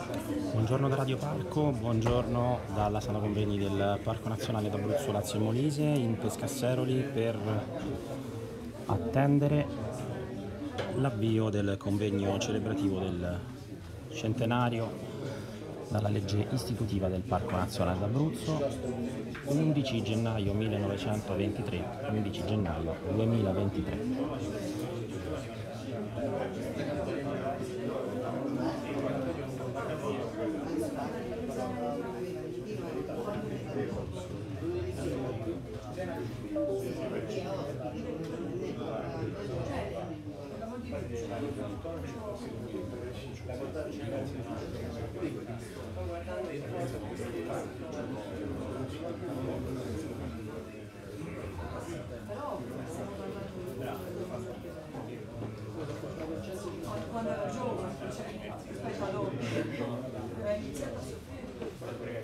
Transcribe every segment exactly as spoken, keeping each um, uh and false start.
Buongiorno da Radio Parco, buongiorno dalla sala convegni del Parco Nazionale d'Abruzzo Lazio e Molise in Pescasseroli per attendere l'avvio del convegno celebrativo del centenario dalla legge istitutiva del Parco Nazionale d'Abruzzo, undici gennaio millenovecentoventitré, undici gennaio duemilaventitré. Quando ero giovane, rispetto ad oggi, ho iniziato a soffrire.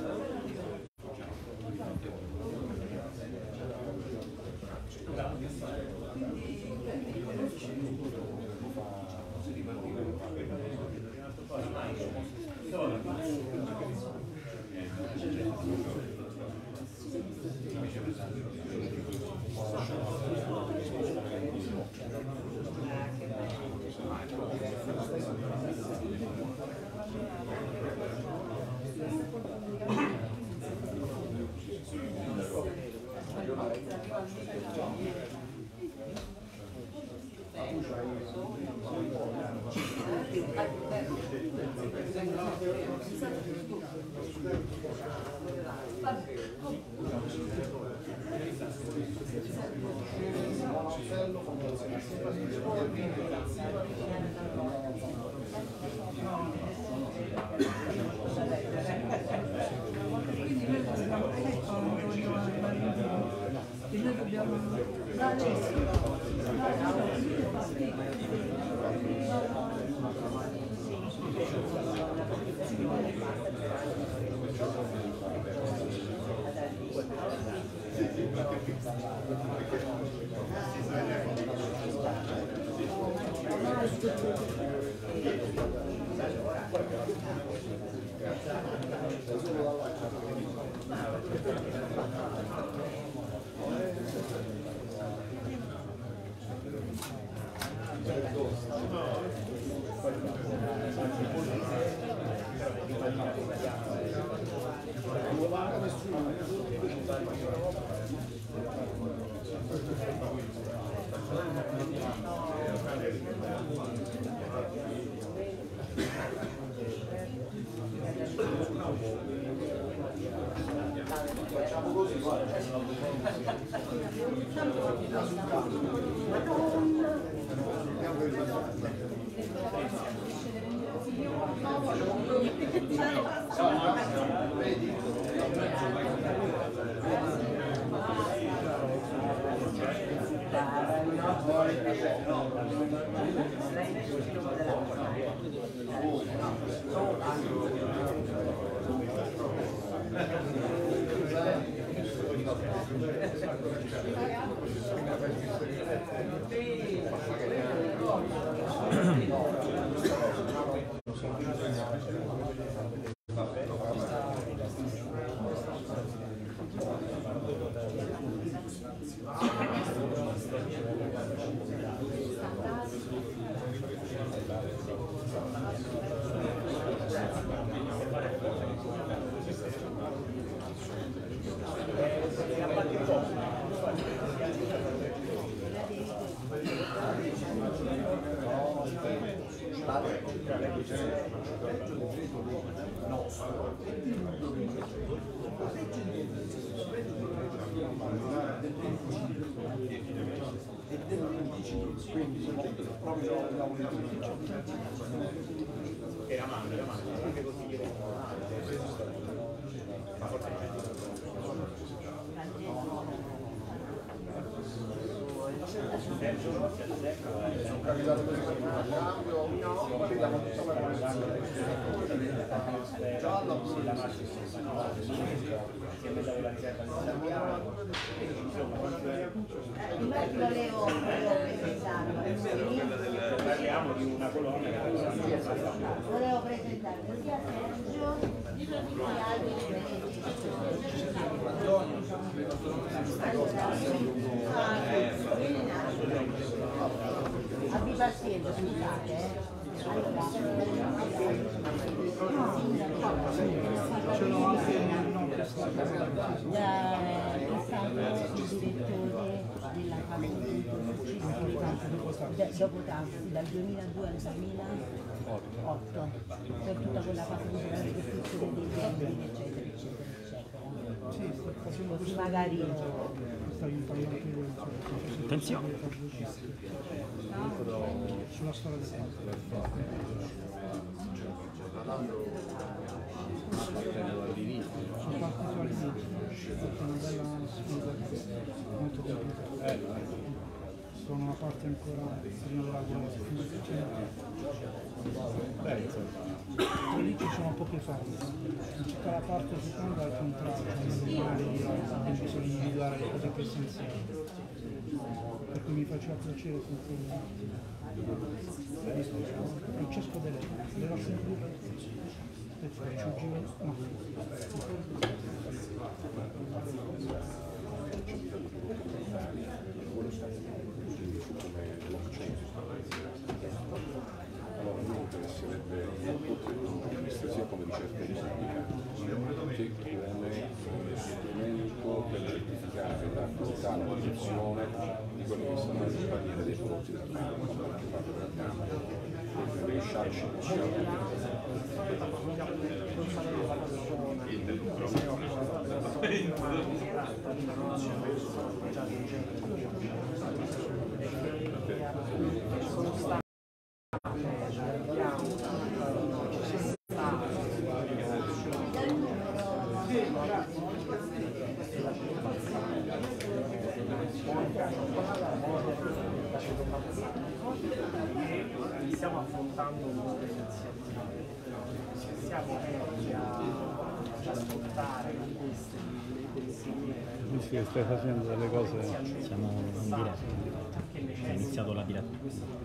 Quindi noi dobbiamo dare era mano, era mano, anche così ma forse sono capitato per il cambio, no, ma vediamo tutta la posizione gialla pure la macchina si è messa con la riserva Infatti volevo, volevo precisarlo. parliamo di una colonia che Volevo presentare sia Sergio sia altri abbi pazienza, scusate, eh. Allora, da, è stato il direttore della casa di dopo tanto, dal duemiladue al duemilaotto, per tutta quella fase di ricostruzione dei bambini, eccetera, eccetera, eccetera. Così magari Attenzione. Sulla storia del sono partito all'inizio, è stata una bella sfida, molto complicata. Sono una parte ancora prima della guerra, lì ci sono poche fasi, in tutta la parte seconda al contrario, abbiamo bisogno di individuare le cose più essenziali, per cui mi faceva piacere sentire Francesco De Leo, le nostre gruppi, e faccio un giro, no. Allora, a me interesserebbe molto sia come ricerca ricerca che come strumento per certificare la qualità e la produzione di quello che sono le compagnie dei prodotti del farmaco, perché parlo del campo, dei sciacci che ci stiamo affrontando nuove iniziative, siamo aperti a ascoltare queste Sì, sì, stai facendo delle cose. Siamo in diretta. È iniziato la diretta.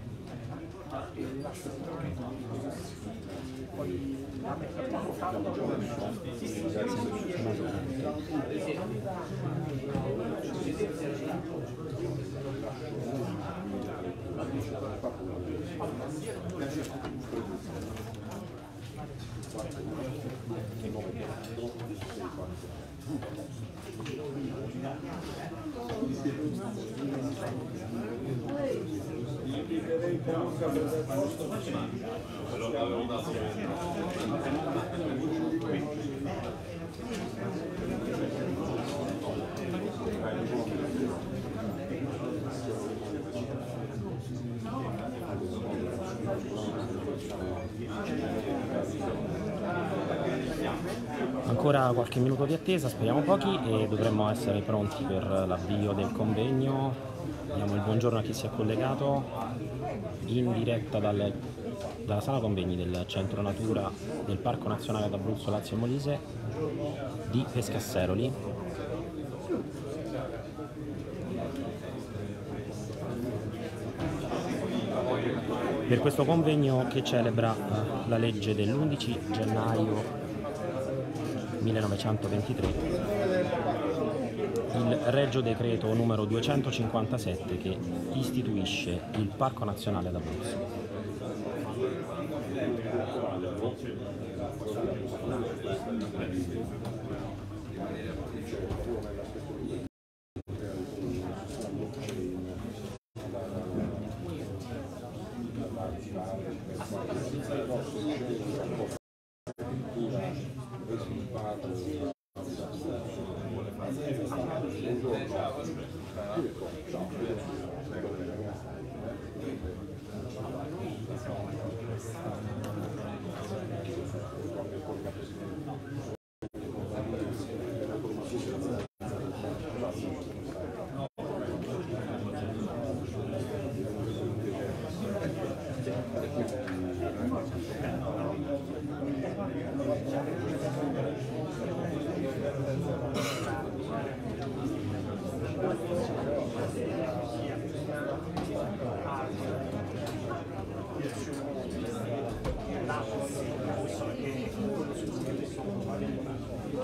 Ancora qualche minuto di attesa, speriamo pochi, e dovremmo essere pronti per l'avvio del convegno. Diamo il buongiorno a chi si è collegato in diretta dal, dalla sala convegni del Centro Natura del Parco Nazionale d'Abruzzo, Lazio e Molise di Pescasseroli. Per questo convegno che celebra la legge dell'undici gennaio millenovecentoventitré, il Regio Decreto numero duecentocinquantasette che istituisce il Parco Nazionale d'Abruzzo.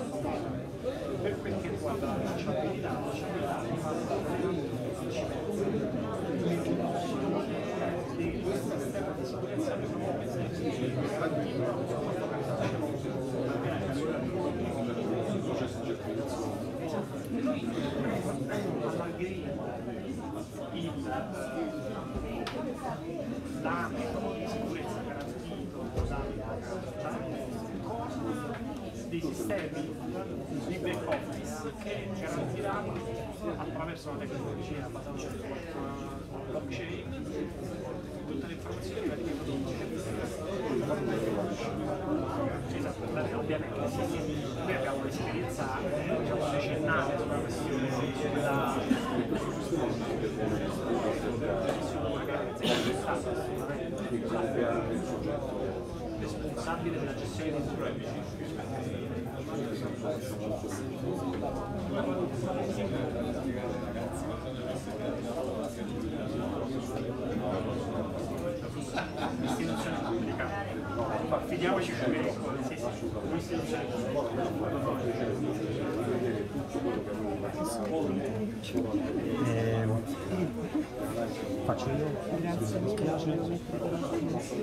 Per quel che riguarda la tracciabilità, la tracciabilità è fatta principalmente di questo sistema di sicurezza che sono noi il l'ambito di sicurezza garantito dei sistemi di back office che garantiranno attraverso la tecnologia basata sul blockchain tutte le informazioni relative ai prodotti. Esatto, ovviamente noi abbiamo un'esperienza diciamo, decennale sulla questione della responsabile della gestione dei problemi. Istituzione pubblica, affidiamoci più che sì, sì, istituzione eh, faccio io? Grazie mille, volevo mettere per la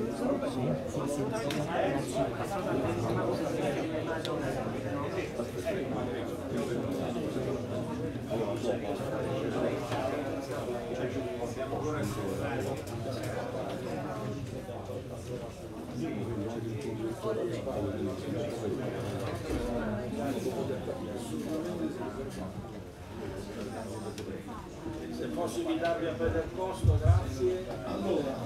Se posso invitarvi a prendere posto, grazie. Allora,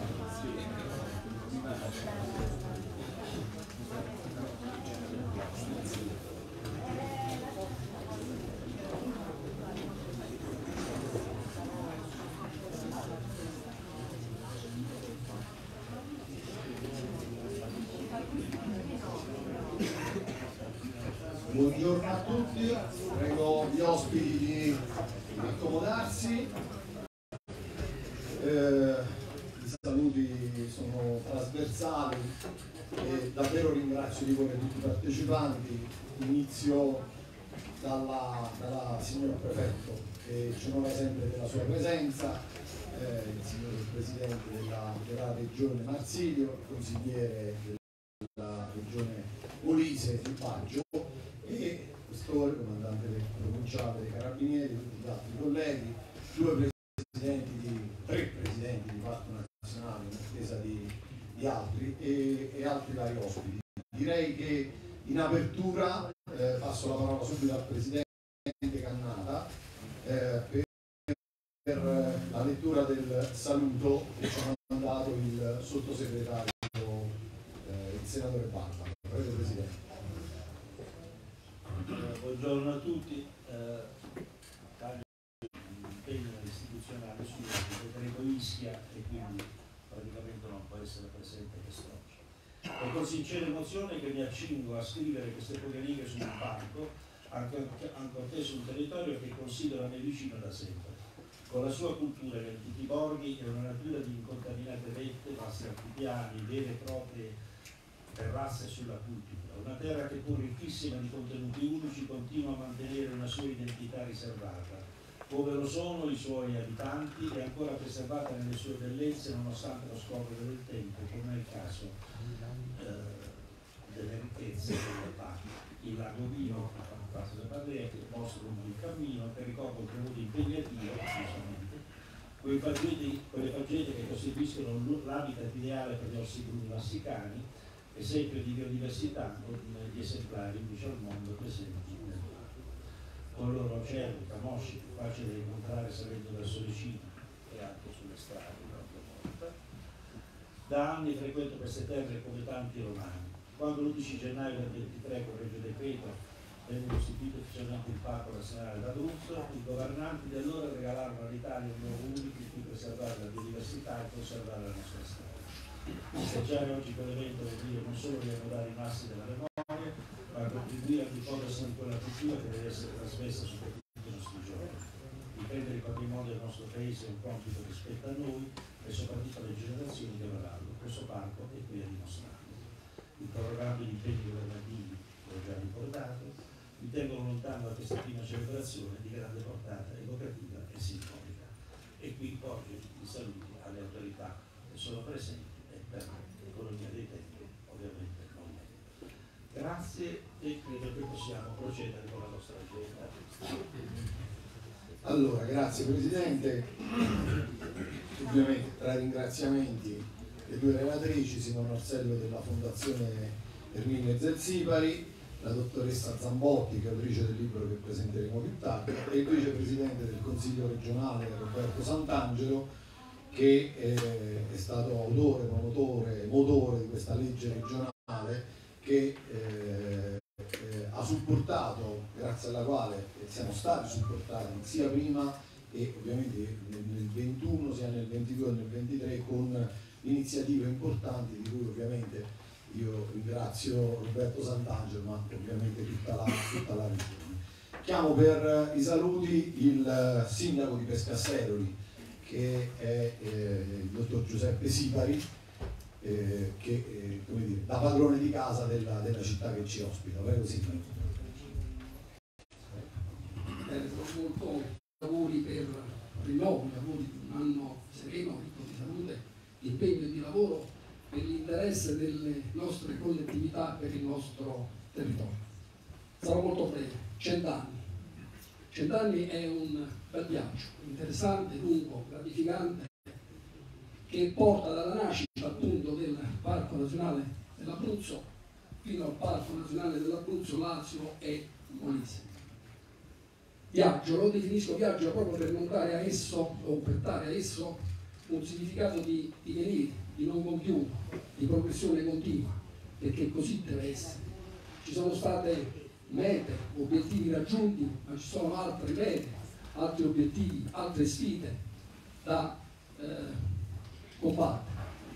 buongiorno a tutti, prego gli ospiti di accomodarsi. Eh, I saluti sono trasversali e davvero ringrazio di cuore tutti i partecipanti. Inizio dalla, dalla signor Prefetto che ci onora sempre della sua presenza, eh, il signor Presidente della, della Regione Marsilio, consigliere della Regione Molise di Baggio e questore, comandante provinciale dei Carabinieri, tutti gli altri colleghi, due presidenti di, tre presidenti di fatto nazionali in attesa di, di altri e, e altri vari ospiti. Direi che in apertura eh, passo la parola subito al Presidente Cannata eh, per, per la lettura del saluto che ci ha mandato il sottosegretario, eh, il senatore Barba. Prego Presidente. Eh, buongiorno a tutti, eh, taglio l'impegno istituzionale sul decreto Ischia e quindi praticamente non può essere presente quest'oggi. È con sincera emozione che mi accingo a scrivere queste poche righe su un parco, ancorché su un territorio che considero a me vicino da sempre, con la sua cultura di antichi borghi e una natura di incontaminate vette, vasti altipiani, vere e proprie terrazze sulla cultura. Una terra che pur ricchissima di contenuti unici continua a mantenere una sua identità riservata, dove lo sono i suoi abitanti e ancora preservata nelle sue bellezze nonostante lo scorrere del tempo, come è il caso eh, delle ricchezze delle parti. Il lago Vino, che mostra un cammino che ricorda un periodo impegnativo, quei faggeti, quelle faggete che costituiscono l'habitat ideale per gli orsi bruni vassicani, esempio di biodiversità con gli esemplari unici al mondo presenti nel parco. Con loro uccelli, camosci, più facile da incontrare salendo verso le cime e anche sulle strade di volta. Da anni frequento queste terre come tanti romani. Quando l'undici gennaio del ventitré con Regio Decreto venne costituito ufficialmente il Parco Nazionale d'Abruzzo, i governanti di allora regalarono all'Italia un luogo unico in cui preservare la biodiversità e conservare la nostra storia. Festeggiare oggi quell'evento vuol dire non solo riannodare i massi della memoria, ma contribuire a diffondersi di quella cultura che deve essere trasmessa su tutti i nostri giorni. Difendere il patrimonio del nostro paese è un compito che spetta a noi e soprattutto alle generazioni che verranno. Questo parco è qui a dimostrarlo. Il programma di impegni governativi l'ho già ricordato, mi tengono lontano da questa prima celebrazione di grande portata evocativa e simbolica. E qui porgo i saluti alle autorità che sono presenti e per l'economia dei tempi ovviamente non meglio. Grazie e credo che possiamo procedere con la nostra agenda. Allora, grazie Presidente. Ovviamente tra i ringraziamenti le due relatrici, Simone Marcello della Fondazione Erminio Zerzipari, la dottoressa Zambotti, che è autrice del libro che presenteremo più tardi, e il vicepresidente del Consiglio regionale Roberto Sant'Angelo, che eh, è stato autore, promotore, motore di questa legge regionale che eh, eh, ha supportato, grazie alla quale siamo stati supportati sia prima e ovviamente nel ventuno sia nel ventidue e nel ventitré con iniziative importanti di cui ovviamente io ringrazio Roberto Sant'Angelo, ma ovviamente tutta la, tutta la regione. Chiamo per i saluti il sindaco di Pescasseroli, che è eh, il dottor Giuseppe Sipari, eh, che eh, come dire, da padrone di casa della, della città che ci ospita. Prego, Sipari. Bene, molto auguri per rinnovo, auguri di un anno sereno, ricco di salute, di impegno e di lavoro per l'interesse delle nostre collettività, per il nostro territorio. Sarò molto breve. Cent'anni. Cent'anni è un bel viaggio, interessante, lungo, gratificante, che porta dalla nascita appunto del Parco Nazionale dell'Abruzzo fino al Parco Nazionale dell'Abruzzo, Lazio e Molise. Viaggio, lo definisco viaggio proprio per non dare a esso, o per dare a esso, un significato di divenire, di non compiuto, di progressione continua, perché così deve essere. Ci sono state mete, obiettivi raggiunti, ma ci sono altre mete, altri obiettivi, altre sfide da eh, combattere.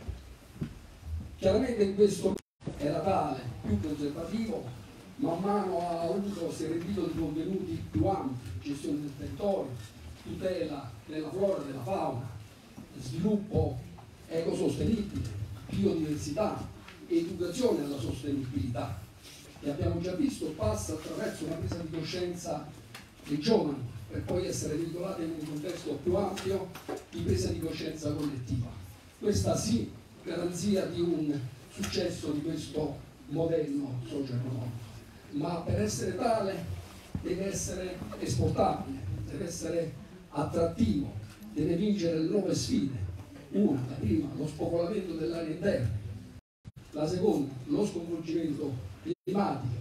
Chiaramente in questo era tale, più conservativo, man mano ha avuto, si è rendito di contenuti più ampi, gestione del territorio, tutela della flora e della fauna, sviluppo ecosostenibile, biodiversità, educazione alla sostenibilità. E abbiamo già visto, passa attraverso una presa di coscienza dei giovani, per poi essere veicolata in un contesto più ampio di presa di coscienza collettiva. Questa sì, garanzia di un successo di questo modello socio-economico, ma per essere tale deve essere esportabile, deve essere attrattivo, deve vincere le nuove sfide. Una, la prima, lo spopolamento dell'area interna, la seconda, lo sconvolgimento climatico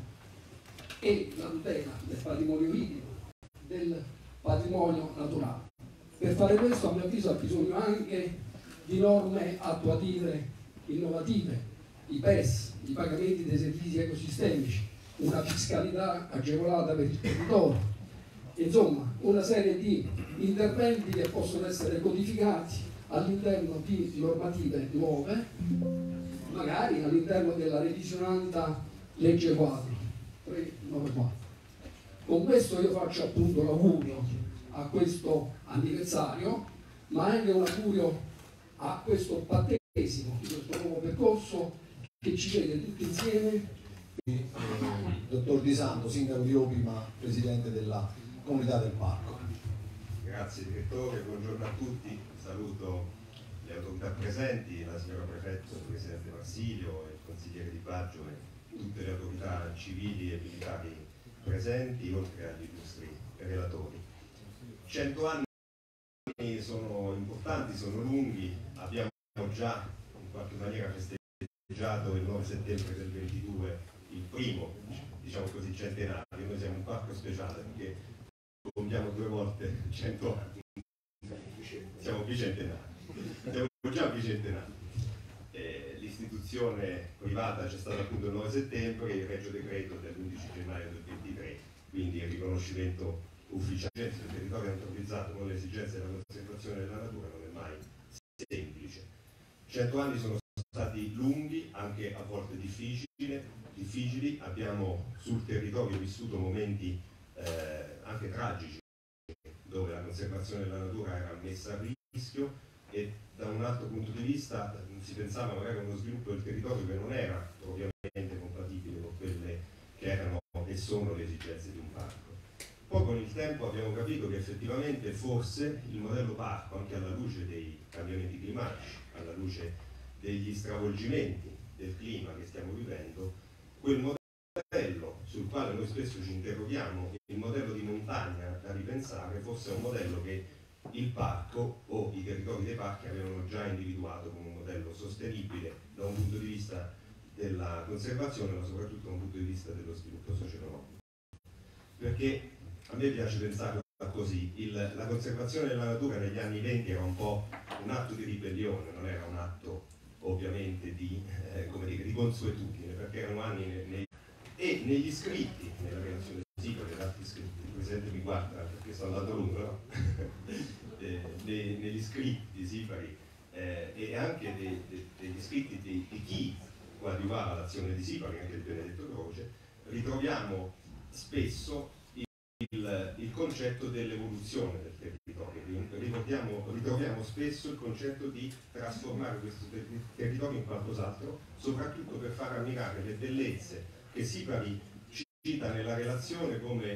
e la tutela del patrimonio idrico, del patrimonio naturale. Per fare questo, a mio avviso, ha bisogno anche di norme attuative innovative, i P E S, i pagamenti dei servizi ecosistemici, una fiscalità agevolata per il territorio, insomma una serie di interventi che possono essere codificati all'interno di normative nuove, magari all'interno della revisionata legge quadro trecentonovantaquattro. Con questo io faccio appunto l'augurio a questo anniversario, ma anche un augurio a questo battesimo di questo nuovo percorso che ci vede tutti insieme. Eh, dottor Di Santo, sindaco di Opima, presidente della comunità del parco. Grazie direttore, buongiorno a tutti, saluto le autorità presenti, la signora prefetto, il presidente Marsilio, il consigliere Di Baggio e tutte le autorità civili e militari presenti, oltre agli illustri relatori. Cento anni sono importanti, sono lunghi, abbiamo già in qualche maniera festeggiato il nove settembre del ventidue il primo, diciamo così, centenario. Noi siamo un parco speciale perché compiamo due volte cento anni, siamo bicentenari, siamo già bicentenari. Eh, l'istituzione privata c'è stata appunto il nove settembre, il Regio Decreto dell'undici gennaio del ventitré, quindi il riconoscimento ufficiale del territorio antropizzato con le esigenze della conservazione della natura non è mai semplice. Cento anni sono stati lunghi, anche a volte difficili, difficili. Abbiamo sul territorio vissuto momenti eh, anche tragici, dove la conservazione della natura era messa a rischio e da un altro punto di vista si pensava magari a uno sviluppo del territorio che non era propriamente compatibile con quelle che erano e sono le esigenze esigenze di un parco. Poi con il tempo abbiamo capito che effettivamente forse il modello parco, anche alla luce dei cambiamenti climatici, alla luce degli stravolgimenti del clima che stiamo vivendo, quel modello sul quale noi spesso ci interroghiamo, il modello di montagna da ripensare, forse è un modello che il parco o i territori dei parchi avevano già individuato come un modello sostenibile da un punto di vista della conservazione, ma soprattutto da un punto di vista dello sviluppo socio-economico. Perché a me piace pensarla così, il, la conservazione della natura negli anni venti era un po' un atto di ribellione, non era un atto ovviamente di, eh, come dire, di consuetudine, perché erano anni nei, nei, e negli scritti, nella relazione di Sipari, negli altri scritti, il Presidente mi guarda perché sono andato lungo, no? eh, nei, negli scritti di Sipari eh, e anche de, de, degli scritti di, di chi coadiuvava l'azione di Sipari, anche di Benedetto Croce, ritroviamo spesso Il, il concetto dell'evoluzione del territorio. Ricordiamo, ritroviamo spesso il concetto di trasformare questo ter territorio in qualcos'altro, soprattutto per far ammirare le bellezze che Sipari cita nella relazione come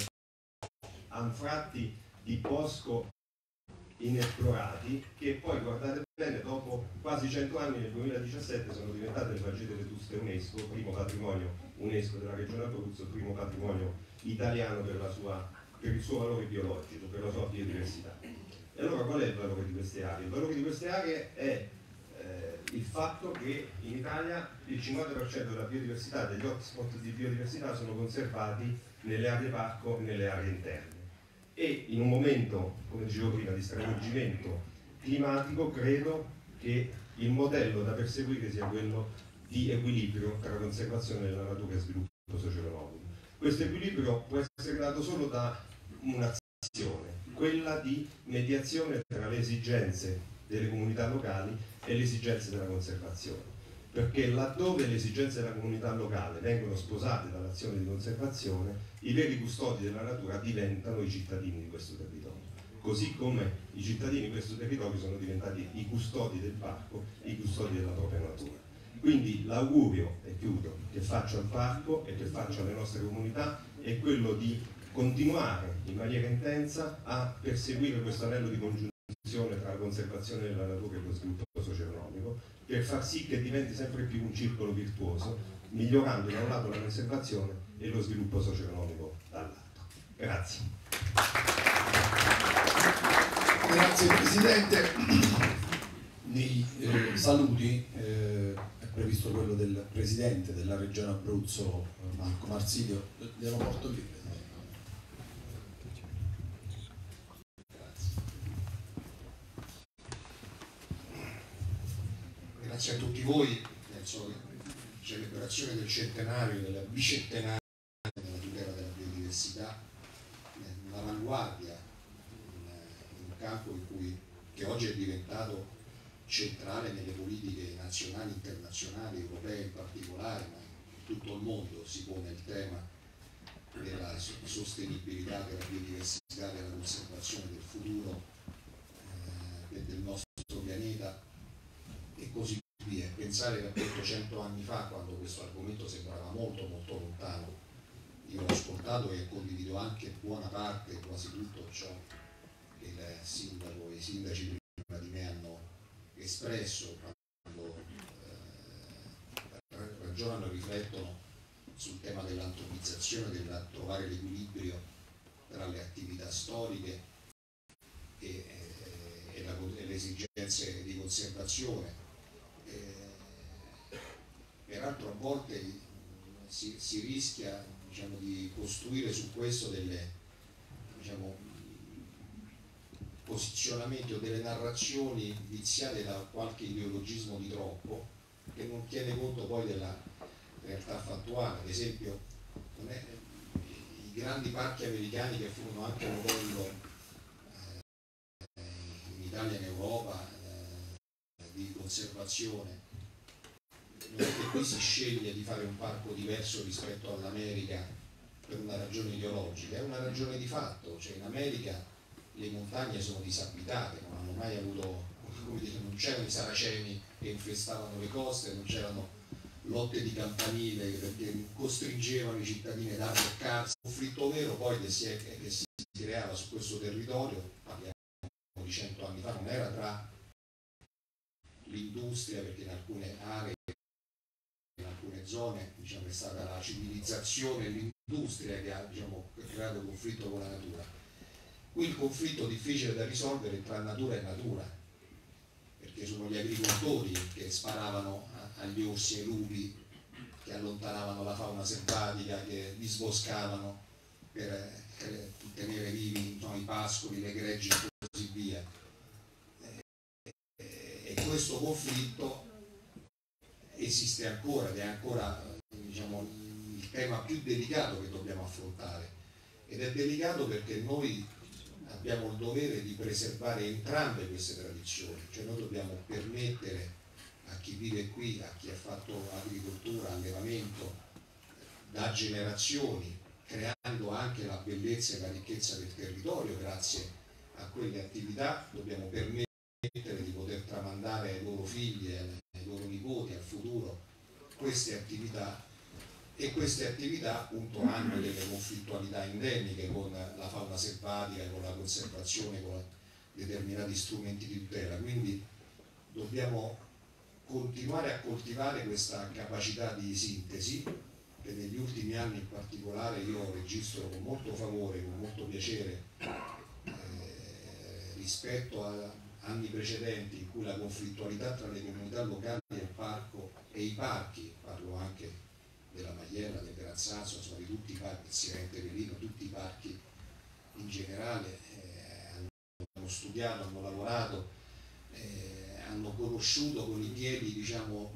anfratti di bosco inesplorati, che poi, guardate bene, dopo quasi cento anni, nel duemiladiciassette, sono diventate le pagine vetuste UNESCO, primo patrimonio UNESCO della regione Abruzzo, primo patrimonio italiano per, la sua, per il suo valore biologico, per la sua biodiversità. E allora qual è il valore di queste aree? Il valore di queste aree è eh, il fatto che in Italia il cinquanta per cento della biodiversità, degli hotspot di biodiversità, sono conservati nelle aree parco e nelle aree interne. E in un momento, come dicevo prima, di stravolgimento climatico, credo che il modello da perseguire sia quello di equilibrio tra conservazione della natura e sviluppo socio-economico. Questo equilibrio può essere dato solo da un'azione, quella di mediazione tra le esigenze delle comunità locali e le esigenze della conservazione. Perché laddove le esigenze della comunità locale vengono sposate dall'azione di conservazione, i veri custodi della natura diventano i cittadini di questo territorio. Così come i cittadini di questo territorio sono diventati i custodi del parco, i custodi della propria natura. Quindi l'augurio, e chiudo, che faccio al parco e che faccio alle nostre comunità è quello di continuare in maniera intensa a perseguire questo anello di congiunzione tra la conservazione della natura e lo sviluppo socio-economico, per far sì che diventi sempre più un circolo virtuoso, migliorando da un lato la conservazione e lo sviluppo socio-economico dall'altro. Grazie. Grazie Presidente. Nei eh, saluti eh, è previsto quello del Presidente della Regione Abruzzo, Marco Marsilio. Glielo porto lì. Grazie a tutti voi, penso che la celebrazione del centenario, del bicentenario della tutela della biodiversità, un'avanguardia in un campo in cui, che oggi è diventato centrale nelle politiche nazionali, internazionali, europee in particolare, ma in tutto il mondo si pone il tema della sostenibilità della biodiversità, della conservazione del futuro eh, del nostro pianeta e così via. Pensare che appunto cento anni fa, quando questo argomento sembrava molto molto lontano, io l'ho ascoltato e condivido anche buona parte, quasi tutto ciò che il sindaco e i sindaci prima di me hanno espresso quando eh, ragionano e riflettono sul tema dell'antropizzazione, del trovare l'equilibrio tra le attività storiche e, e, e, la, e le esigenze di conservazione. Peraltro a volte si, si rischia, diciamo, di costruire su questo delle, diciamo, posizionamenti o delle narrazioni viziate da qualche ideologismo di troppo che non tiene conto poi della realtà fattuale. Ad esempio non è, i grandi parchi americani che furono anche modello eh, in Italia e in Europa eh, di conservazione, non è che qui si sceglie di fare un parco diverso rispetto all'America per una ragione ideologica, è una ragione di fatto. Cioè in America le montagne sono disabitate, non hanno mai avuto, come dire, non c'erano i saraceni che infestavano le coste, non c'erano lotte di campanile perché costringevano i cittadini ad arroccarsi. Il conflitto vero poi che si, è, che si creava su questo territorio, parliamo di cento anni fa, non era tra l'industria, perché in alcune aree, in alcune zone, diciamo, è stata la civilizzazione e l'industria che ha, diciamo, creato conflitto con la natura. Qui il conflitto difficile da risolvere è tra natura e natura, perché sono gli agricoltori che sparavano agli orsi e ai lupi, che allontanavano la fauna selvatica, che disboscavano per tenere vivi, no, i pascoli, le greggi e così via. E questo conflitto esiste ancora ed è ancora, diciamo, il tema più delicato che dobbiamo affrontare, ed è delicato perché noi abbiamo il dovere di preservare entrambe queste tradizioni, cioè noi dobbiamo permettere a chi vive qui, a chi ha fatto agricoltura, allevamento da generazioni, creando anche la bellezza e la ricchezza del territorio grazie a quelle attività, dobbiamo permettere di poter tramandare ai loro figli, ai loro nipoti, al futuro queste attività, e queste attività appunto hanno delle conflittualità endemiche con la fauna selvatica, con la conservazione, con determinati strumenti di tutela, quindi dobbiamo continuare a coltivare questa capacità di sintesi, che negli ultimi anni in particolare io registro con molto favore, con molto piacere, eh, rispetto a anni precedenti in cui la conflittualità tra le comunità locali e il parco e i parchi, parlo anche della Maiella, del Granzazzo, insomma di tutti i parchi, il Sirente Velino, tutti i parchi in generale, eh, hanno studiato, hanno lavorato, eh, hanno conosciuto con i piedi, diciamo,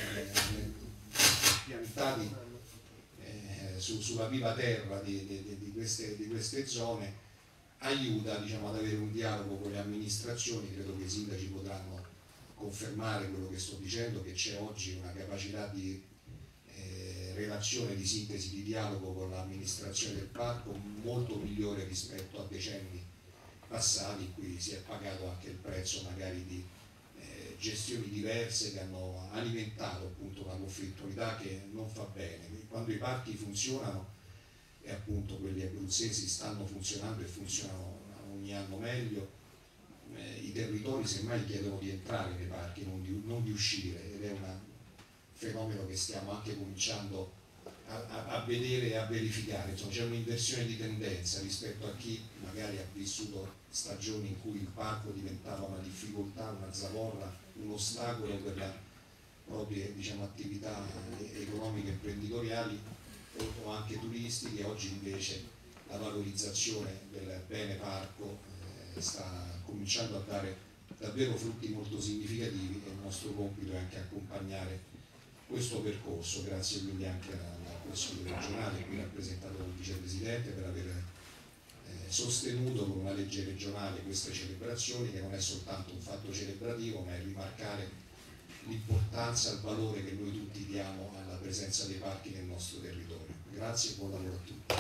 piantati eh, su, sulla viva terra di, di, di, queste, di queste zone, aiuta, diciamo, ad avere un dialogo con le amministrazioni. Credo che i sindaci potranno confermare quello che sto dicendo, che c'è oggi una capacità di eh, relazione, di sintesi, di dialogo con l'amministrazione del parco molto migliore rispetto a decenni passati, in cui si è pagato anche il prezzo magari di eh, gestioni diverse che hanno alimentato appunto una conflittualità che non fa bene. Quando i parchi funzionano, e appunto quelli abruzzesi stanno funzionando e funzionano ogni anno meglio, eh, i territori semmai chiedono di entrare nei parchi, non di, non di uscire, ed è un fenomeno che stiamo anche cominciando a, a, a vedere e a verificare. Insomma, c'è un'inversione di tendenza rispetto a chi magari ha vissuto stagioni in cui il parco diventava una difficoltà, una zavorra, un ostacolo per le proprie, diciamo, attività economiche e imprenditoriali o anche turistiche. Oggi invece la valorizzazione del bene parco eh, sta cominciando a dare davvero frutti molto significativi, e il nostro compito è anche accompagnare questo percorso. Grazie quindi anche al Consiglio regionale, qui rappresentato dal Vicepresidente, per aver eh, sostenuto con una legge regionale queste celebrazioni, che non è soltanto un fatto celebrativo, ma è rimarcare l'importanza e il valore che noi tutti diamo alla presenza dei parchi nel nostro territorio. Grazie e buon lavoro a tutti.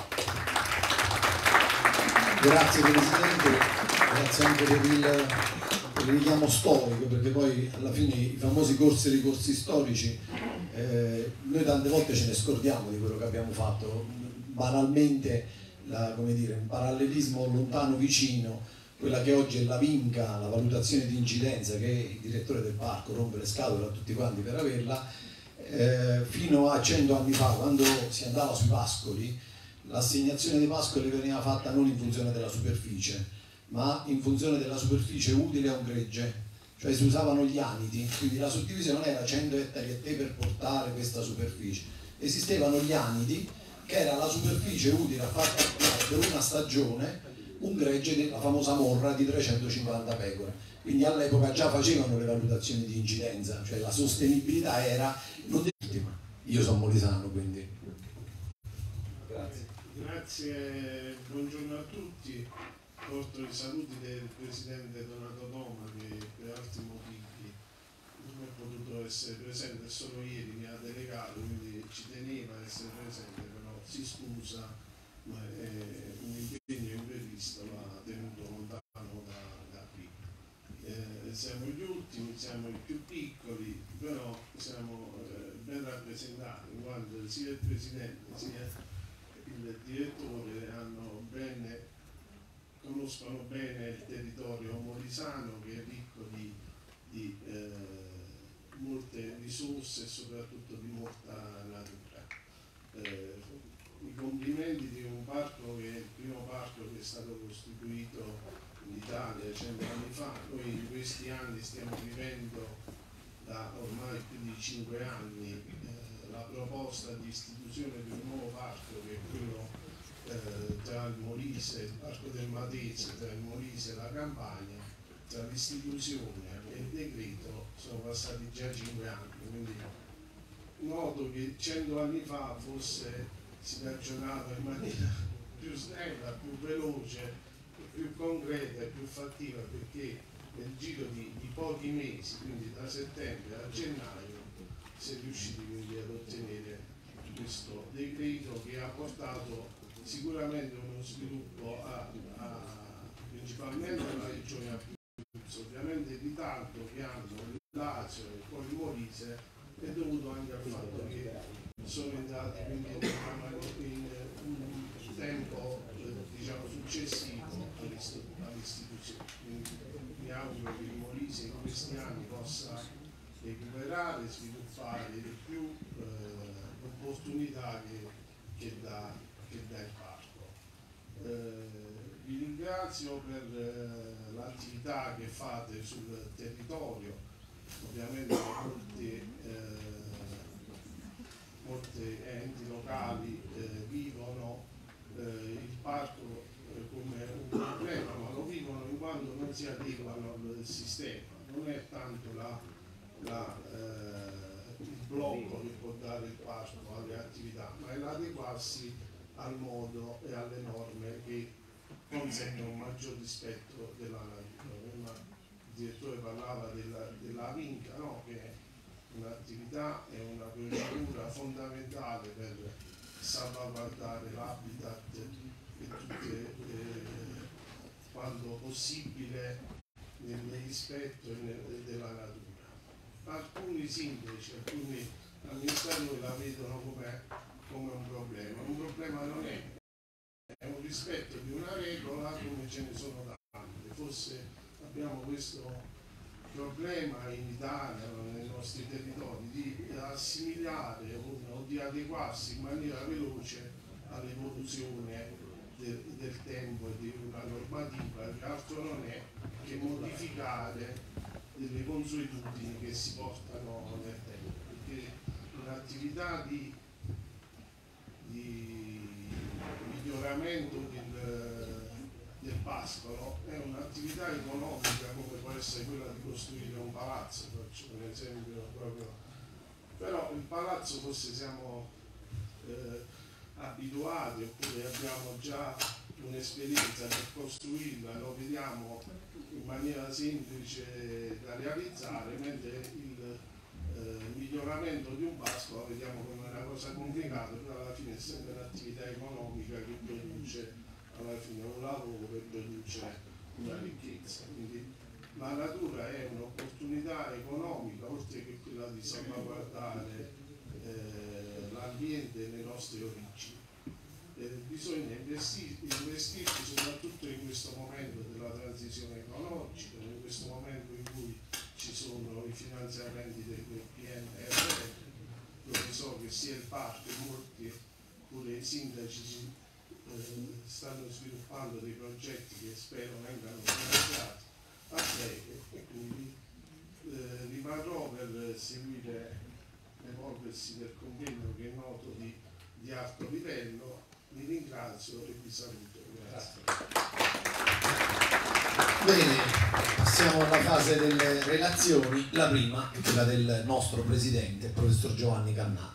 Grazie Presidente, grazie anche per il, per il richiamo storico, perché poi alla fine i famosi corsi e ricorsi storici, eh, noi tante volte ce ne scordiamo di quello che abbiamo fatto, banalmente la, come dire, un parallelismo lontano vicino, quella che oggi è la Vinca, la valutazione di incidenza, che il direttore del parco rompe le scatole a tutti quanti per averla, eh, fino a cento anni fa, quando si andava sui pascoli, l'assegnazione dei pascoli veniva fatta non in funzione della superficie, ma in funzione della superficie utile a un gregge, cioè si usavano gli anidi, quindi la suddivisione non era cento ettari a te per portare questa superficie, esistevano gli anidi, che era la superficie utile a far portare per una stagione un gregge della famosa morra di trecentocinquanta pecore. Quindi all'epoca già facevano le valutazioni di incidenza, cioè la sostenibilità era non l'ultima. Io sono molisano, quindi grazie. Grazie, buongiorno a tutti. Porto i saluti del Presidente Donato Toma, che per altri motivi non è potuto essere presente, solo ieri mi ha delegato, quindi ci teneva a essere presente, però si scusa, ma è un impegno imprevisto, l'ha tenuto lontano da, da qui. Eh, siamo gli ultimi, siamo i più piccoli, però siamo eh, ben rappresentati. rappresentati, in quanto sia il Presidente sia il Direttore hanno bene, conoscono bene il territorio molisano, che è ricco di, di eh, molte risorse e soprattutto di molta natura. Eh, I complimenti di un parco che è il primo parco che è stato costituito in Italia cento anni fa. Noi in questi anni stiamo vivendo da ormai più di cinque anni eh, la proposta di istituzione di un nuovo parco, che è quello eh, tra il Molise, il Parco del Matese, tra il Molise e la Campania. Tra l'istituzione e il decreto sono passati già cinque anni, quindi noto che cento anni fa forse si ragionava in maniera più snella, più veloce, più concreta e più fattiva, perché nel giro di, di pochi mesi, quindi da settembre a gennaio, si è riusciti quindi ad ottenere questo decreto, che ha portato sicuramente uno sviluppo a, a, principalmente alla regione Abruzzo. Ovviamente il ritardo che hanno il Lazio e poi il Molise è dovuto anche al fatto che sono entrati quindi in un tempo diciamo successivo all'istituzione. Quindi mi auguro che il Molise in questi anni possa recuperare, sviluppare di più eh, l'opportunità che, che, dà, che dà il parco. Eh, vi ringrazio per eh, l'attività che fate sul territorio. Ovviamente molti, eh, molti enti locali eh, vivono eh, il parco eh, come un problema, ma lo vivono in quanto non si adeguano al sistema. Non è tanto la, la, eh, il blocco che può dare il parco alle attività, ma è l'adeguarsi al modo e alle norme che consentono un maggior rispetto della natura. Il direttore parlava della, della vinca, no? Che è un'attività e una procedura fondamentale per salvaguardare l'habitat e tutte, eh, quando possibile, nel rispetto della natura. Alcuni sindaci, alcuni amministratori la vedono come, come un problema. Un problema non è, è un rispetto di una regola come ce ne sono tante. Forse abbiamo questo problema in Italia, nei nostri territori, di assimilare o di adeguarsi in maniera veloce all'evoluzione del, del tempo e di una normativa che altro non è che modificare delle consuetudini che si portano nel tempo, perché un'attività di, di miglioramento del, del pascolo è un'attività economica come può essere quella di costruire un palazzo, faccio un esempio proprio, però il palazzo forse siamo eh, abituati oppure abbiamo già un'esperienza per costruirla, lo vediamo in maniera semplice da realizzare, mentre il eh, miglioramento di un pascolo lo vediamo come una cosa complicata, però alla fine è sempre un'attività economica che produce alla fine un lavoro che produce una ricchezza. Quindi la natura è un'opportunità economica, oltre che quella di salvaguardare eh, l'ambiente e le nostre origini. Eh, bisogna investir, investirci soprattutto in questo momento della transizione ecologica, in questo momento in cui ci sono i finanziamenti del P N R R, dove so che sia il parco e molti pure i sindaci eh, stanno sviluppando dei progetti che spero vengano finanziati a breve, e quindi eh, rimarrò per seguire l'evolversi del convegno che è noto di, di alto livello. Vi ringrazio e vi saluto. Grazie. Bene, passiamo alla fase delle relazioni. La prima è quella del nostro presidente, il professor Giovanni Cannata.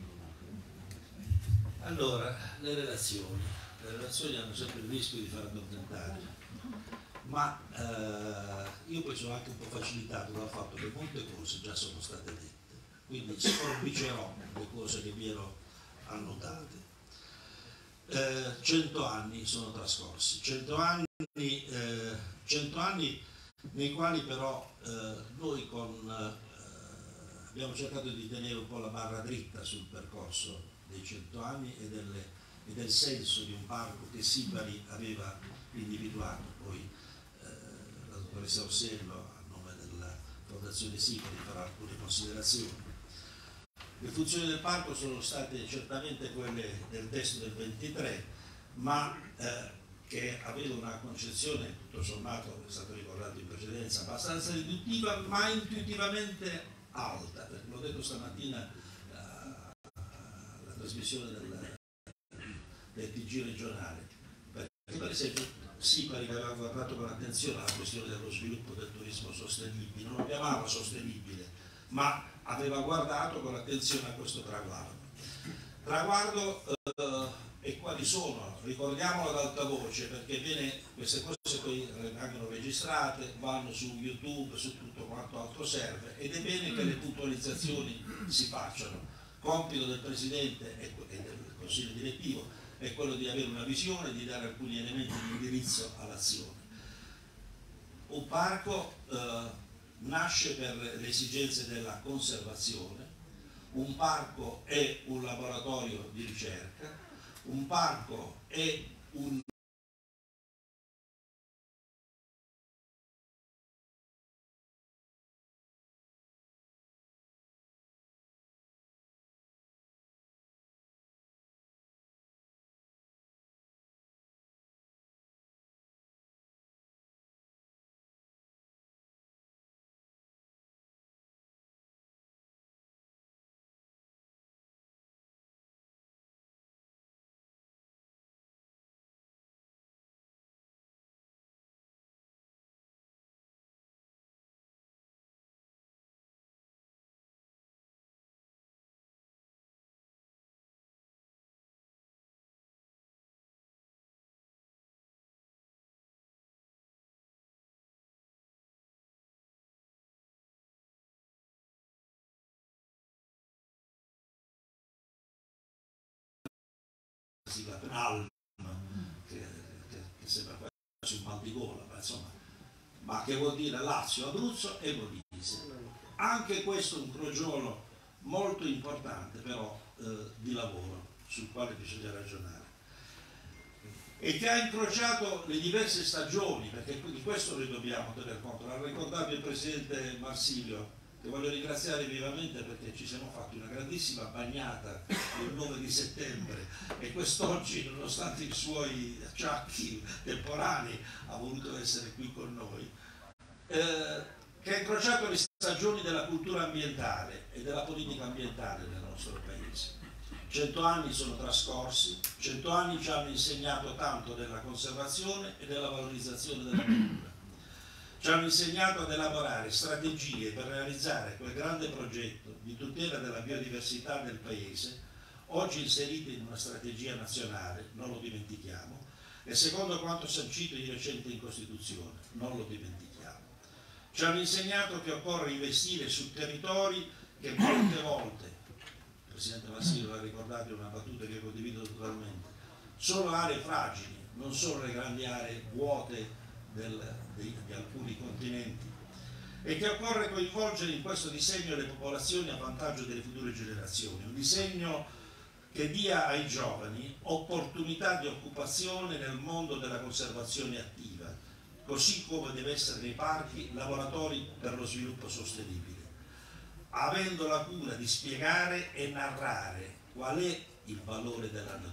Allora, le relazioni. Le relazioni hanno sempre il rischio di far addormentare, ma eh, io poi sono anche un po' facilitato dal fatto che molte cose già sono state dette, quindi sforbicerò le cose che mi ero annotate. Eh, cento anni sono trascorsi, cento anni, eh, cento anni nei quali però eh, noi con eh, abbiamo cercato di tenere un po' la barra dritta sul percorso dei cento anni e, delle, e del senso di un parco che Sipari aveva individuato. Poi eh, la dottoressa Orsello, a nome della Fondazione Sipari, farà alcune considerazioni. Le funzioni del parco sono state certamente quelle del testo del ventitré, ma eh, che aveva una concezione, tutto sommato, è stato ricordato in precedenza, abbastanza riduttiva, ma intuitivamente alta, perché l'ho detto stamattina eh, alla trasmissione del, del T G regionale, perché per esempio Sipari aveva guardato con attenzione alla questione dello sviluppo del turismo sostenibile, non lo chiamava sostenibile, ma aveva guardato con attenzione a questo traguardo. Traguardo eh, e quali sono? Ricordiamolo ad alta voce, perché viene, queste cose poi vengono registrate, vanno su YouTube, su tutto quanto altro serve, ed è bene che le puntualizzazioni si facciano. Compito del Presidente e del Consiglio direttivo è quello di avere una visione, di dare alcuni elementi di indirizzo all'azione. Un parco eh, nasce per le esigenze della conservazione, un parco è un laboratorio di ricerca, un parco è un Alma, che, che, che sembra quasi un mal di gola, ma insomma, ma che vuol dire Lazio, Abruzzo e Molise. Anche questo è un crogiolo molto importante, però eh, di lavoro, sul quale bisogna ragionare, e che ha incrociato le diverse stagioni, perché di questo noi dobbiamo tener conto. L'ha ricordato il Presidente Marsilio, che voglio ringraziare vivamente, perché ci siamo fatti una grandissima bagnata il nove di settembre e quest'oggi, nonostante i suoi acciacchi temporanei, ha voluto essere qui con noi, eh, che ha incrociato le stagioni della cultura ambientale e della politica ambientale nel nostro paese. Cento anni sono trascorsi, cento anni ci hanno insegnato tanto della conservazione e della valorizzazione della natura. Ci hanno insegnato ad elaborare strategie per realizzare quel grande progetto di tutela della biodiversità del Paese, oggi inserito in una strategia nazionale, non lo dimentichiamo, e secondo quanto sancito di recente in Costituzione, non lo dimentichiamo. Ci hanno insegnato che occorre investire su territori che molte volte, il Presidente Marsilio l'ha ricordato in una battuta che condivido totalmente, sono aree fragili, non sono le grandi aree vuote Del, di, di alcuni continenti, e che occorre coinvolgere in questo disegno le popolazioni a vantaggio delle future generazioni, un disegno che dia ai giovani opportunità di occupazione nel mondo della conservazione attiva, così come deve essere nei parchi laboratori per lo sviluppo sostenibile, avendo la cura di spiegare e narrare qual è il valore della natura.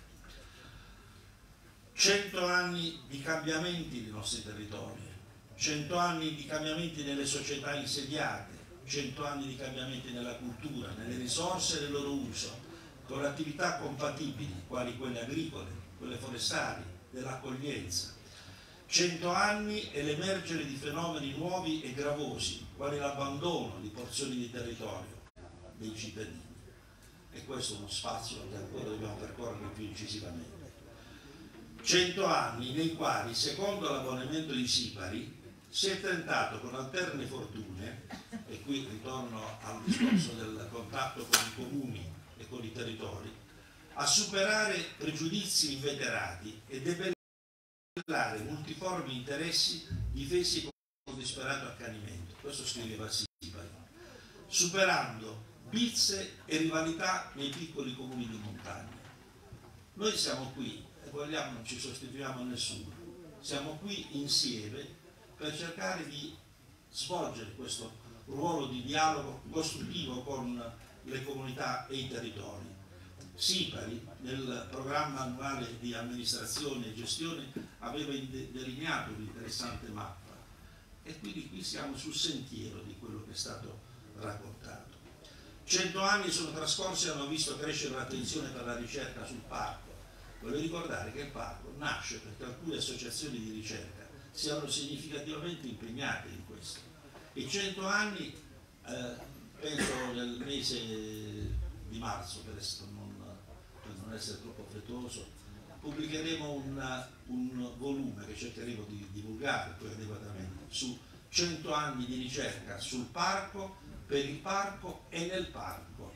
Cento anni di cambiamenti nei nostri territori, cento anni di cambiamenti nelle società insediate, cento anni di cambiamenti nella cultura, nelle risorse e nel loro uso, con attività compatibili, quali quelle agricole, quelle forestali, dell'accoglienza. Cento anni e l'emergere di fenomeni nuovi e gravosi, quali l'abbandono di porzioni di territorio dei cittadini. E questo è uno spazio che ancora dobbiamo percorrere più incisivamente. Cento anni nei quali, secondo l'abbonemento di Sipari, si è tentato con alterne fortune, e qui ritorno al discorso del contatto con i comuni e con i territori, a superare pregiudizi inveterati e debellare multiformi interessi difesi con disperato accanimento. Questo scriveva Sipari. superando bizze e rivalità nei piccoli comuni di montagna. Noi siamo qui, e vogliamo, non ci sostituiamo a nessuno, siamo qui insieme per cercare di svolgere questo ruolo di dialogo costruttivo con le comunità e i territori. Sipari, nel programma annuale di amministrazione e gestione, aveva delineato un'interessante mappa e quindi qui siamo sul sentiero di quello che è stato raccontato. Cento anni sono trascorsi e hanno visto crescere l'attenzione per la ricerca sul parco. Voglio ricordare che il parco nasce perché alcune associazioni di ricerca siano significativamente impegnate in questo. E cento anni, eh, penso nel mese di marzo, per non, per non essere troppo frettoloso, pubblicheremo un, un volume che cercheremo di divulgare poi adeguatamente su cento anni di ricerca sul parco, per il parco e nel parco,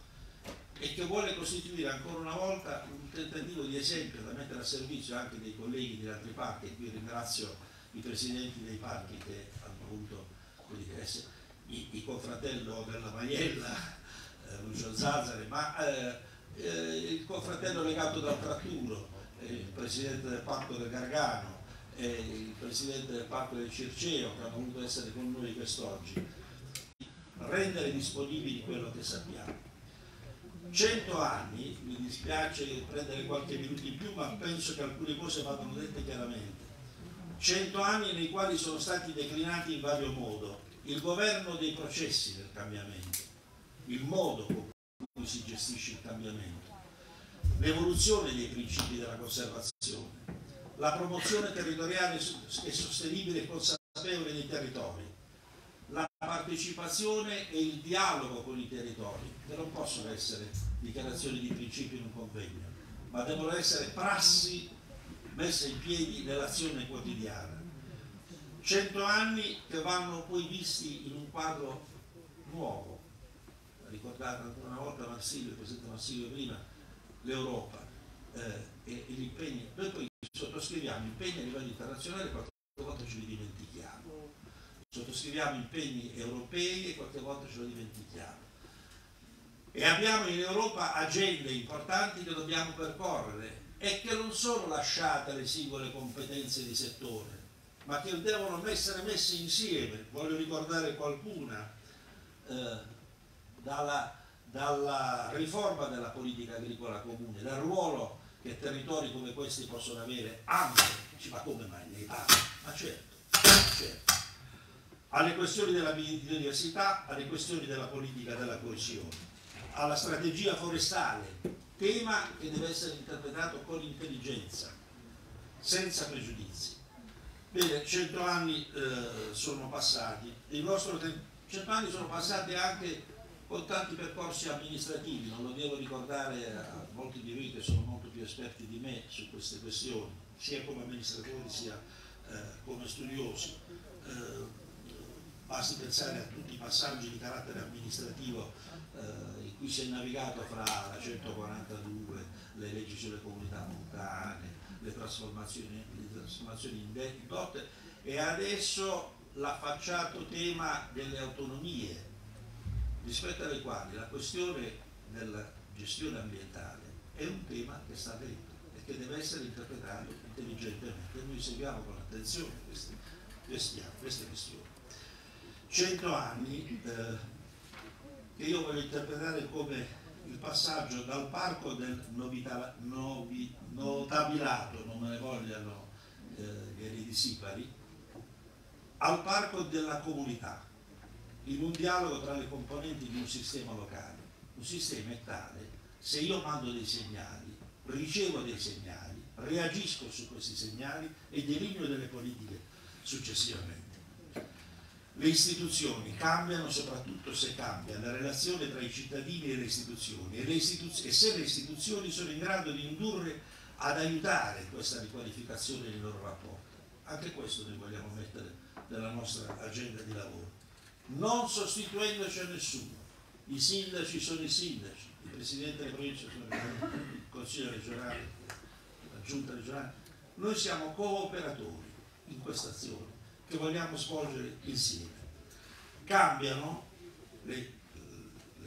e che vuole costituire ancora una volta un tentativo di esempio da mettere a servizio anche dei colleghi degli altri parchi, e qui ringrazio i presidenti dei parchi che hanno avuto essere i, i confratello della Maiella, eh, Lucio Zazzari, ma eh, eh, il confratello legato dal Tratturo, eh, il presidente del Parco del Gargano e il presidente del Parco del Circeo, che hanno voluto essere con noi quest'oggi, rendere disponibili quello che sappiamo. Cento anni, mi dispiace prendere qualche minuto in più, ma penso che alcune cose vadano dette chiaramente. Cento anni nei quali sono stati declinati in vario modo il governo dei processi del cambiamento, il modo con cui si gestisce il cambiamento, l'evoluzione dei principi della conservazione, la promozione territoriale e sostenibile e consapevole dei territori, la partecipazione e il dialogo con i territori, che non possono essere dichiarazioni di principio in un convegno, ma devono essere prassi messe in piedi nell'azione quotidiana. Cento anni che vanno poi visti in un quadro nuovo. Ricordate ancora una volta Marsilio, il presidente Marsilio prima, l'Europa eh, e, e gli impegni. Noi poi sottoscriviamo impegni a livello internazionale e qualche volta ce li dimentichiamo. Sottoscriviamo impegni europei e qualche volta ce lo dimentichiamo. E abbiamo in Europa agende importanti che dobbiamo percorrere e che non sono lasciate alle singole competenze di settore, ma che devono essere messe insieme. Voglio ricordare qualcuna, eh, dalla, dalla riforma della politica agricola comune, dal ruolo che territori come questi possono avere anche, ma come mai nei parchi? Ma certo, certo. Alle questioni della biodiversità, alle questioni della politica della coesione, alla strategia forestale, tema che deve essere interpretato con intelligenza, senza pregiudizi. Bene, cento anni eh, sono passati, il nostro cento anni sono passati anche con tanti percorsi amministrativi, non lo devo ricordare a molti di voi che sono molto più esperti di me su queste questioni, sia come amministratori sia eh, come studiosi. Eh, basti pensare a tutti i passaggi di carattere amministrativo eh, in cui si è navigato fra la centoquarantadue, le leggi sulle comunità montane, le trasformazioni, le trasformazioni in D O T e adesso l'affacciato tema delle autonomie, rispetto alle quali la questione della gestione ambientale è un tema che sta dentro e che deve essere interpretato intelligentemente. Noi seguiamo con attenzione queste, queste, queste questioni. Cento anni eh, che io voglio interpretare come il passaggio dal parco del novita, novi, notabilato, non me ne vogliano eh, gli eri di Sipari, al parco della comunità, in un dialogo tra le componenti di un sistema locale. Un sistema è tale, se io mando dei segnali, ricevo dei segnali, reagisco su questi segnali e delineo delle politiche successivamente. Le istituzioni cambiano soprattutto se cambia la relazione tra i cittadini e le istituzioni e, le istituz- e se le istituzioni sono in grado di indurre ad aiutare questa riqualificazione dei loro rapporti. Anche questo noi vogliamo mettere nella nostra agenda di lavoro, non sostituendoci a nessuno. I sindaci sono i sindaci, il presidente delle province sono il consiglio regionale, la giunta regionale. Noi siamo cooperatori in questa azione che vogliamo svolgere insieme. Cambiano le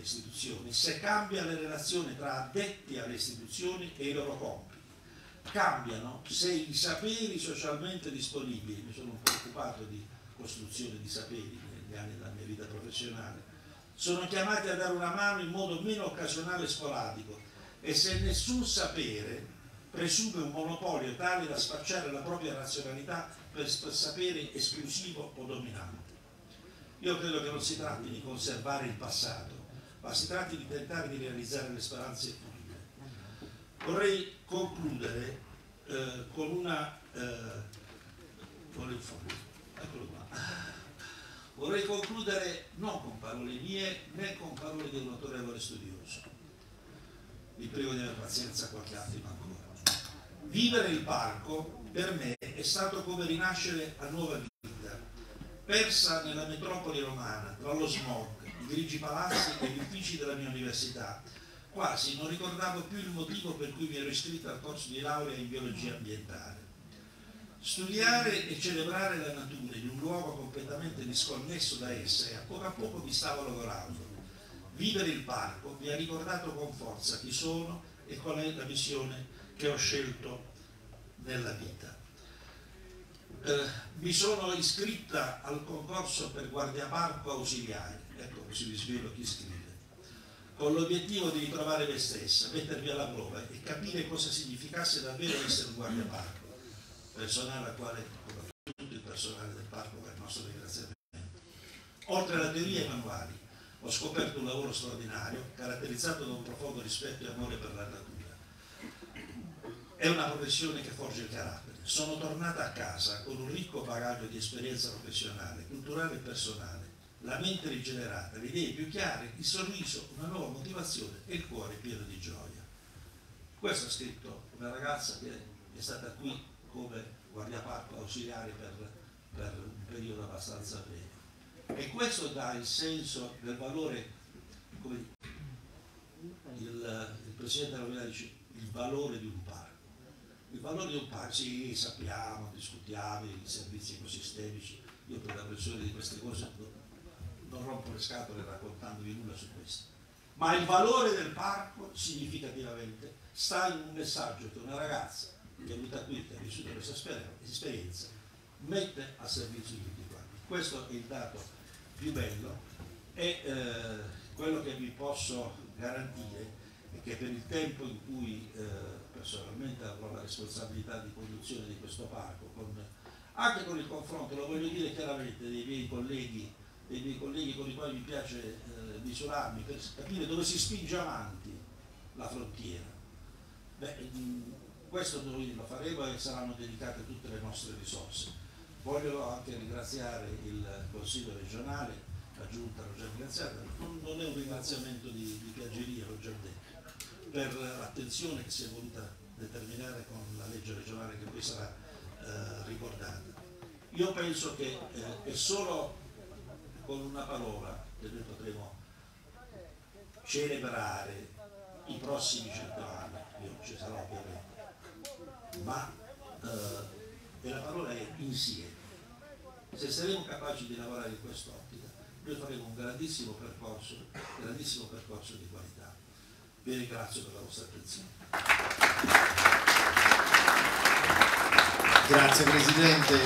istituzioni se cambia le relazioni tra addetti alle istituzioni e i loro compiti. Cambiano se i saperi socialmente disponibili, mi sono un po' occupato di costruzione di saperi negli anni della mia vita professionale, sono chiamati a dare una mano in modo meno occasionale e sporadico, e se nessun sapere presume un monopolio tale da spacciare la propria razionalità per sapere esclusivo o dominante. Io credo che non si tratti di conservare il passato, ma si tratti di tentare di realizzare le speranze future. Vorrei concludere eh, con una eh, con il fondo. Eccolo qua. Vorrei concludere non con parole mie né con parole di un autorevole studioso. Vi prego di avere pazienza qualche attimo ancora. Vivere il parco per me è stato come rinascere a nuova vita, persa nella metropoli romana, tra lo smog, i grigi palazzi e gli uffici della mia università. Quasi non ricordavo più il motivo per cui mi ero iscritto al corso di laurea in biologia ambientale. Studiare e celebrare la natura in un luogo completamente disconnesso da essa, e a poco a poco mi stavo lavorando. Vivere il parco mi ha ricordato con forza chi sono e qual è la missione che ho scelto nella vita. Eh, mi sono iscritta al concorso per guardiaparco ausiliare, ecco così vi svelo chi scrive, con l'obiettivo di ritrovare me stessa, mettermi alla prova e capire cosa significasse davvero essere un guardiaparco, personale al quale, come tutto il personale del parco, è il nostro ringraziamento. Oltre alla teoria e ai manuali, ho scoperto un lavoro straordinario, caratterizzato da un profondo rispetto e amore per la natura. È una professione che forge il carattere. Sono tornata a casa con un ricco bagaglio di esperienza professionale, culturale e personale, la mente rigenerata, le idee più chiare, il sorriso, una nuova motivazione e il cuore pieno di gioia. Questo ha scritto una ragazza che è stata qui come guardiaparco ausiliare per, per un periodo abbastanza breve. E questo dà il senso del valore, come il, il Presidente dell'Unione dice, il valore di un parco. Il valore di un parco, sì, sappiamo, discutiamo i servizi ecosistemici, io per la pressione di queste cose non rompo le scatole raccontandovi nulla su questo. Ma il valore del parco, significativamente, sta in un messaggio che una ragazza che è venuta qui, che ha vissuto questa esperienza, mette a servizio di tutti quanti. Questo è il dato più bello e eh, quello che vi posso garantire è che per il tempo in cui eh, personalmente avrò la responsabilità di conduzione di questo parco, con, anche con il confronto, lo voglio dire chiaramente, dei miei colleghi, dei miei colleghi con i quali mi piace eh, misurarmi per capire dove si spinge avanti la frontiera. Beh, mh, questo noi lo faremo e saranno dedicate tutte le nostre risorse. Voglio anche ringraziare il Consiglio regionale, la Giunta l'ho già ringraziata, non è un ringraziamento di, di piaggeria, l'ho già detto, per l'attenzione che si è voluta determinare con la legge regionale che poi sarà eh, ricordata. Io penso che eh, è solo con una parola che noi potremo celebrare i prossimi cento anni, io ci sarò ovviamente, ma eh, e la parola è insieme. Se saremo capaci di lavorare in quest'ottica, noi faremo un grandissimo percorso, grandissimo percorso di qualità. Vi ringrazio per la vostra attenzione. Grazie Presidente,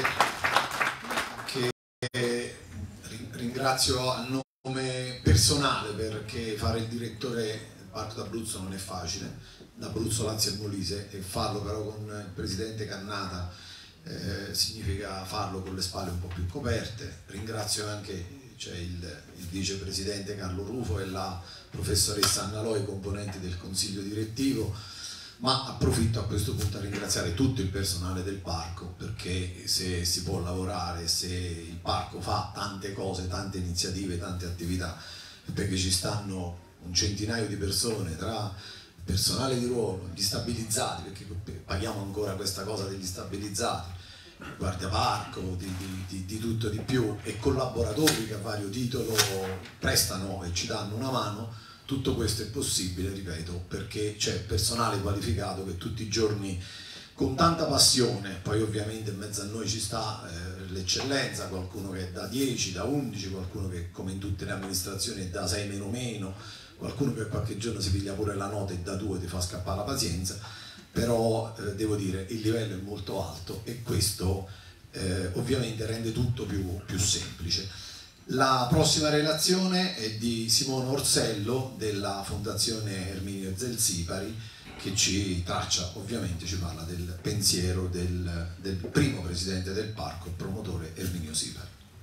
che ringrazio a nome personale, perché fare il direttore del Parco d'Abruzzo non è facile, d'Abruzzo, Lazio e Molise, e farlo però con il Presidente Cannata eh, significa farlo con le spalle un po' più coperte. Ringrazio anche cioè il, il Vicepresidente Carlo Rufo e la Professoressa Anna Loi, componenti del Consiglio Direttivo, ma approfitto a questo punto a ringraziare tutto il personale del parco, perché se si può lavorare, se il parco fa tante cose, tante iniziative, tante attività, perché ci stanno un centinaio di persone tra personale di ruolo, gli stabilizzati, perché paghiamo ancora questa cosa degli stabilizzati, guardiaparco, di, di, di, di tutto di più, e collaboratori che a vario titolo prestano e ci danno una mano. Tutto questo è possibile, ripeto, perché c'è personale qualificato che tutti i giorni con tanta passione, poi ovviamente in mezzo a noi ci sta eh, l'eccellenza, qualcuno che è da dieci, da undici, qualcuno che come in tutte le amministrazioni è da sei meno meno, qualcuno per qualche giorno si piglia pure la nota e da due ti fa scappare la pazienza, però eh, devo dire il livello è molto alto e questo eh, ovviamente rende tutto più, più semplice. La prossima relazione è di Simone Orsello della Fondazione Erminio Zelsipari, che ci traccia, ovviamente ci parla del pensiero del, del primo presidente del parco, il promotore Erminio Sipari.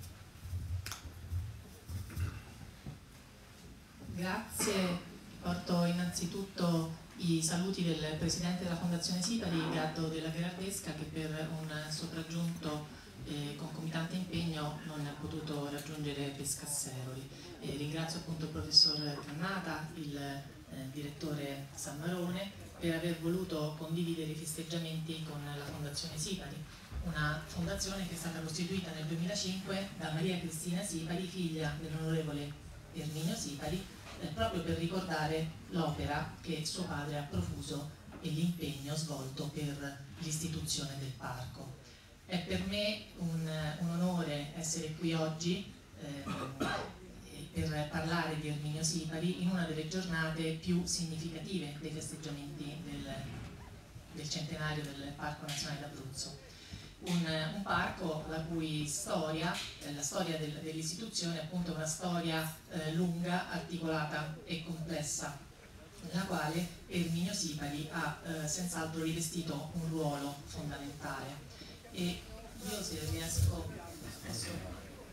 Grazie, porto innanzitutto i saluti del presidente della Fondazione Sipari, Gaddo della Gherardesca, che per un sopraggiunto eh, concomitante impegno non ha potuto raggiungere Pescasseroli. Eh, ringrazio appunto il professor Cannata, il eh, direttore Sammarone, per aver voluto condividere i festeggiamenti con la Fondazione Sipari, una fondazione che è stata costituita nel duemilacinque da Maria Cristina Sipari, figlia dell'onorevole Erminio Sipari, eh, proprio per ricordare l'opera che suo padre ha profuso e l'impegno svolto per l'istituzione del parco. È per me un, un onore essere qui oggi eh, per parlare di Erminio Sipari in una delle giornate più significative dei festeggiamenti del, del centenario del Parco Nazionale d'Abruzzo. Un, un parco la cui storia, eh, la storia del, dell'istituzione è appunto una storia eh, lunga, articolata e complessa, nella quale Erminio Sipari ha eh, senz'altro rivestito un ruolo fondamentale. E io, se riesco, posso...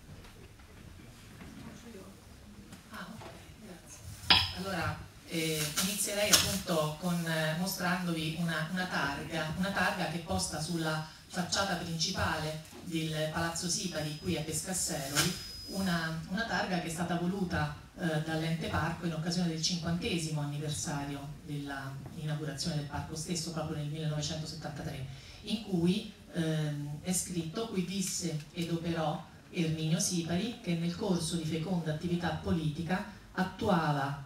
Allora, eh, inizierei appunto con, eh, mostrandovi una, una targa, una targa che è posta sulla facciata principale del Palazzo Sipari qui a Pescasseroli, una, una targa che è stata voluta eh, dall'ente parco in occasione del cinquantesimo anniversario dell'inaugurazione del parco stesso, proprio nel millenovecentosettantatré, in cui ehm, è scritto: qui visse ed operò Erminio Sipari, che nel corso di feconda attività politica attuava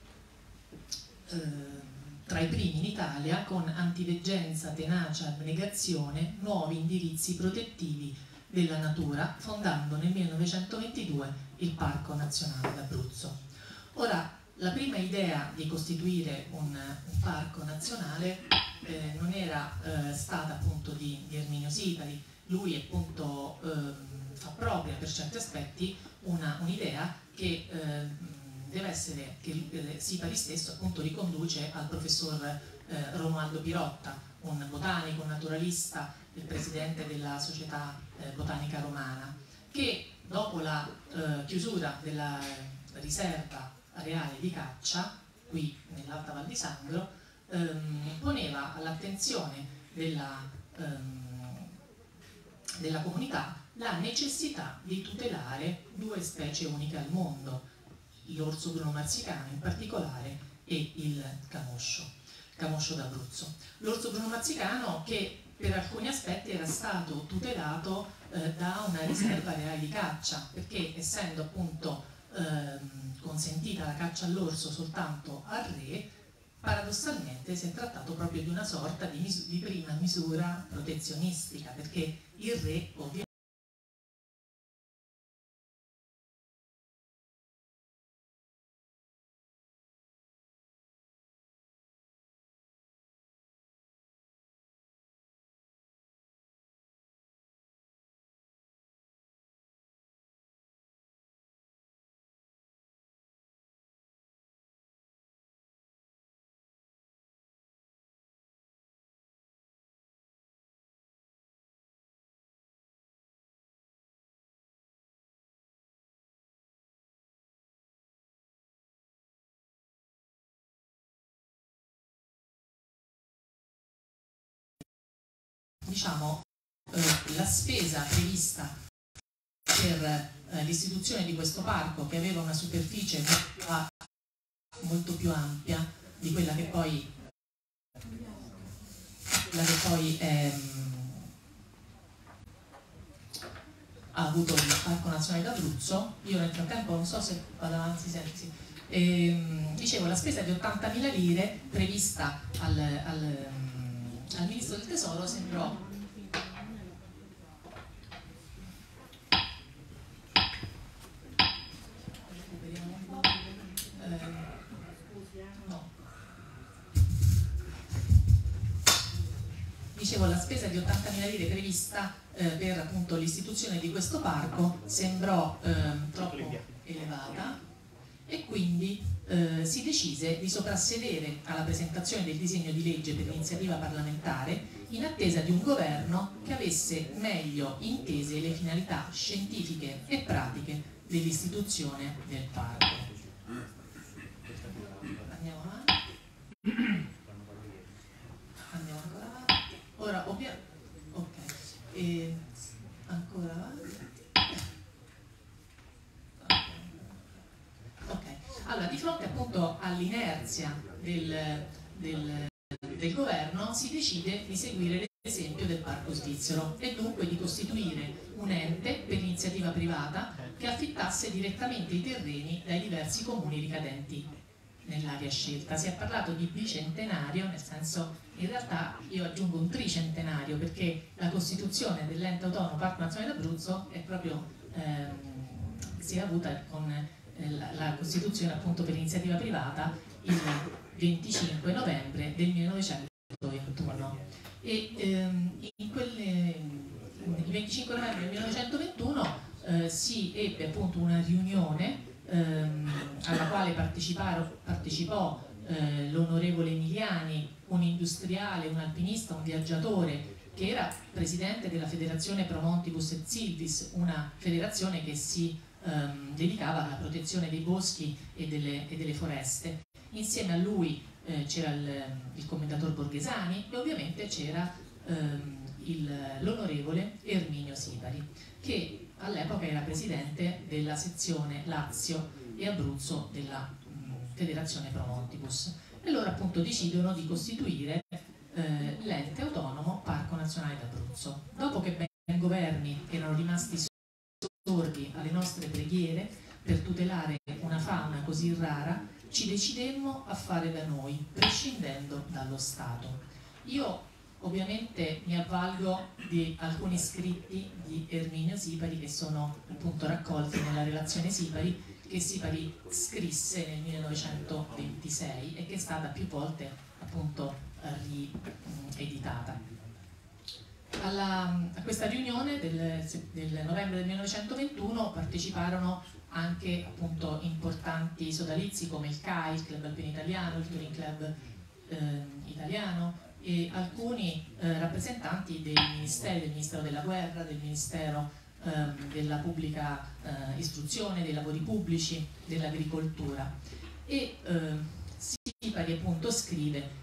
tra i primi in Italia, con antiveggenza, tenacia, abnegazione, nuovi indirizzi protettivi della natura, fondando nel millenovecentoventidue il Parco Nazionale d'Abruzzo. Ora, la prima idea di costituire un, un parco nazionale eh, non era eh, stata appunto di, di Erminio Sipari. Lui appunto eh, fa propria per certi aspetti un'idea che eh, deve essere, che eh, Sipari stesso appunto riconduce al professor eh, Romualdo Pirotta, un botanico, un naturalista, il presidente della Società eh, Botanica Romana, che dopo la eh, chiusura della riserva areale di caccia, qui nell'Alta Val di Sangro, ehm, poneva all'attenzione della, ehm, della comunità la necessità di tutelare due specie uniche al mondo, l'orso bruno marsicano in particolare e il camoscio, camoscio d'Abruzzo. L'orso bruno marsicano che per alcuni aspetti era stato tutelato eh, da una riserva areale di caccia, perché essendo appunto eh, consentita la caccia all'orso soltanto al re, paradossalmente si è trattato proprio di una sorta di, mis- di prima misura protezionistica, perché il re ovviamente diciamo, eh, la spesa prevista per eh, l'istituzione di questo parco, che aveva una superficie molto, molto più ampia di quella che poi, quella che poi è, ha avuto il Parco Nazionale d'Abruzzo. Io nel frattempo non so se vado avanti, senti, sì. E, dicevo, la spesa di ottantamila lire prevista al, al al Ministro del Tesoro sembrò eh, dicevo, la spesa di ottantamila lire prevista eh, per appunto l'istituzione di questo parco sembrò eh, troppo elevata e quindi eh, si decise di soprassedere alla presentazione del disegno di legge per l'iniziativa parlamentare in attesa di un governo che avesse meglio intese le finalità scientifiche e pratiche dell'istituzione del parco. Andiamo avanti. Andiamo ancora avanti. Ora, ovviamente, ok, e ancora avanti. Ok, allora di fronte appunto all'inerzia del, del, del governo si decide di seguire l'esempio del parco svizzero e dunque di costituire un ente per iniziativa privata che affittasse direttamente i terreni dai diversi comuni ricadenti nell'area scelta. Si è parlato di bicentenario, nel senso, in realtà io aggiungo un tricentenario, perché la costituzione dell'ente autonomo Parco Nazionale d'Abruzzo è proprio ehm, si è avuta con eh, la, la costituzione appunto per iniziativa privata il venticinque novembre del millenovecentoventuno e ehm, in quelle, il venticinque novembre del millenovecentoventuno eh, si ebbe appunto una riunione ehm, alla quale partecipò eh, l'onorevole Emiliani, un industriale, un alpinista, un viaggiatore che era presidente della Federazione Promontibus et Silvis, una federazione che si ehm, dedicava alla protezione dei boschi e delle, e delle foreste. Insieme a lui eh, c'era il, il commendator Borghesani e ovviamente c'era ehm, l'onorevole Erminio Sipari, che all'epoca era presidente della sezione Lazio e Abruzzo della mh, Federazione Promontibus. E loro appunto decidono di costituire eh, l'ente autonomo Parco Nazionale d'Abruzzo. Dopo che ben governi erano rimasti sordi alle nostre preghiere per tutelare una fauna così rara, ci decidemmo a fare da noi, prescindendo dallo Stato. Io ovviamente mi avvalgo di alcuni scritti di Erminio Sipari che sono appunto raccolti nella relazione Sipari, che Sipari scrisse nel millenovecentoventisei e che è stata più volte appunto rieditata. Alla, a questa riunione del, del novembre del millenovecentoventuno parteciparono anche appunto importanti sodalizi come il C A I, il Club Alpino Italiano, il Touring Club eh, Italiano e alcuni eh, rappresentanti dei ministeri, del Ministero della Guerra, del Ministero eh, della Pubblica eh, Istruzione, dei Lavori Pubblici, dell'Agricoltura. E eh, Sipari appunto scrive: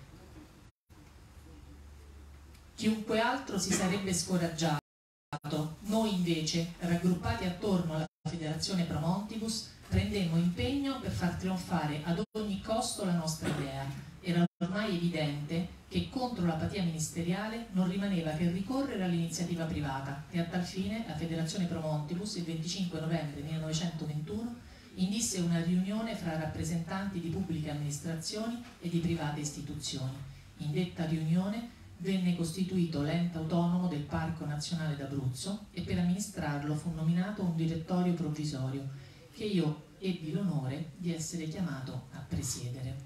chiunque altro si sarebbe scoraggiato, noi invece, raggruppati attorno alla Federazione Promontibus, prendemmo impegno per far trionfare ad ogni costo la nostra idea. Era ormai evidente che contro l'apatia ministeriale non rimaneva che ricorrere all'iniziativa privata e a tal fine la Federazione Promontibus il venticinque novembre millenovecentoventuno indisse una riunione fra rappresentanti di pubbliche amministrazioni e di private istituzioni. In detta riunione venne costituito l'ente autonomo del Parco Nazionale d'Abruzzo e per amministrarlo fu nominato un direttorio provvisorio che io ebbi l'onore di essere chiamato a presiedere.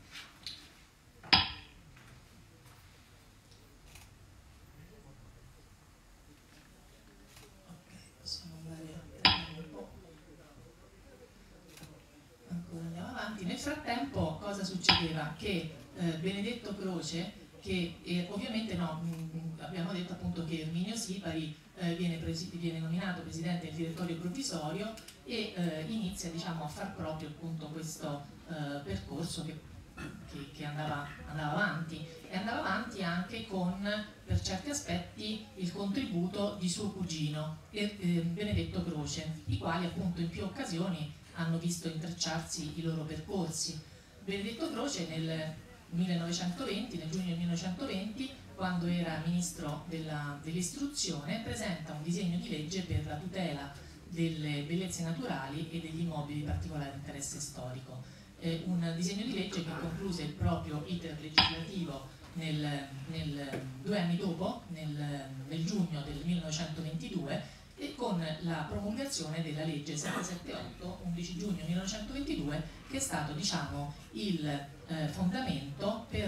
Ancora andiamo avanti. Nel frattempo cosa succedeva? Che eh, Benedetto Croce, che eh, ovviamente no, mh, abbiamo detto appunto che Erminio Sipari eh, viene, viene nominato presidente del direttorio provvisorio e eh, inizia diciamo, a far proprio appunto questo eh, percorso che, che, che andava, andava avanti e andava avanti anche con per certi aspetti il contributo di suo cugino eh, eh, Benedetto Croce, i quali appunto in più occasioni hanno visto intrecciarsi i loro percorsi. Benedetto Croce nel millenovecentoventi, nel giugno del millenovecentoventi, quando era ministro dell'istruzione, presenta un disegno di legge per la tutela delle bellezze naturali e degli immobili di particolare interesse storico. Eh, un disegno di legge che concluse il proprio iter legislativo nel, nel, due anni dopo, nel, nel giugno del millenovecentoventidue, e con la promulgazione della legge settecentosettantotto, undici giugno millenovecentoventidue, che è stato diciamo, il eh, fondamento per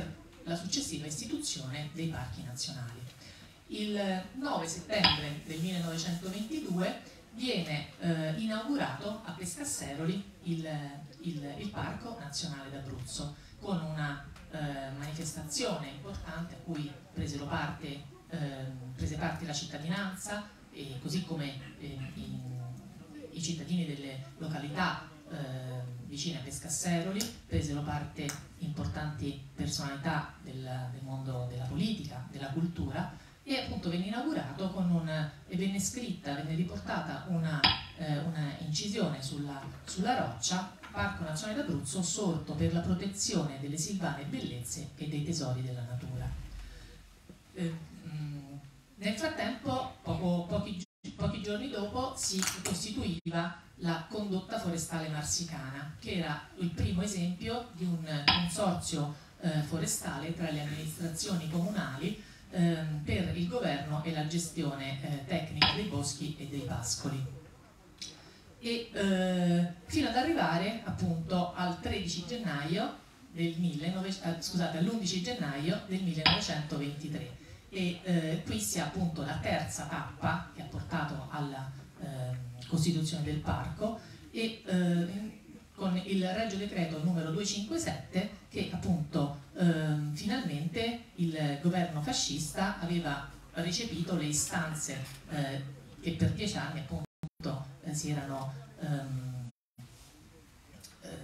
la successiva istituzione dei parchi nazionali. Il nove settembre del millenovecentoventidue viene eh, inaugurato a Pescasseroli il, il, il Parco Nazionale d'Abruzzo, con una eh, manifestazione importante a cui presero parte, eh, prese parte la cittadinanza, e così come eh, i, i cittadini delle località eh, vicine a Pescasseroli, presero parte importanti personalità del, del mondo della politica, della cultura, e appunto venne inaugurato con un, e venne scritta, venne riportata una, eh, una incisione sulla, sulla roccia: Parco Nazionale d'Abruzzo, sorto per la protezione delle silvane bellezze e dei tesori della natura. Eh, mh, nel frattempo, poco, pochi, pochi giorni dopo, si costituiva la condotta forestale marsicana, che era il primo esempio di un consorzio eh, forestale tra le amministrazioni comunali per il governo e la gestione eh, tecnica dei boschi e dei pascoli, e eh, fino ad arrivare appunto al tredici gennaio del millenovecento, eh, scusate, all'undici gennaio del millenovecentoventitré, e eh, qui si ha appunto la terza tappa che ha portato alla eh, costituzione del parco, e eh, con il Regio Decreto numero duecentocinquantasette, che appunto ehm, finalmente il governo fascista aveva recepito le istanze eh, che per dieci anni appunto eh, si erano ehm, eh,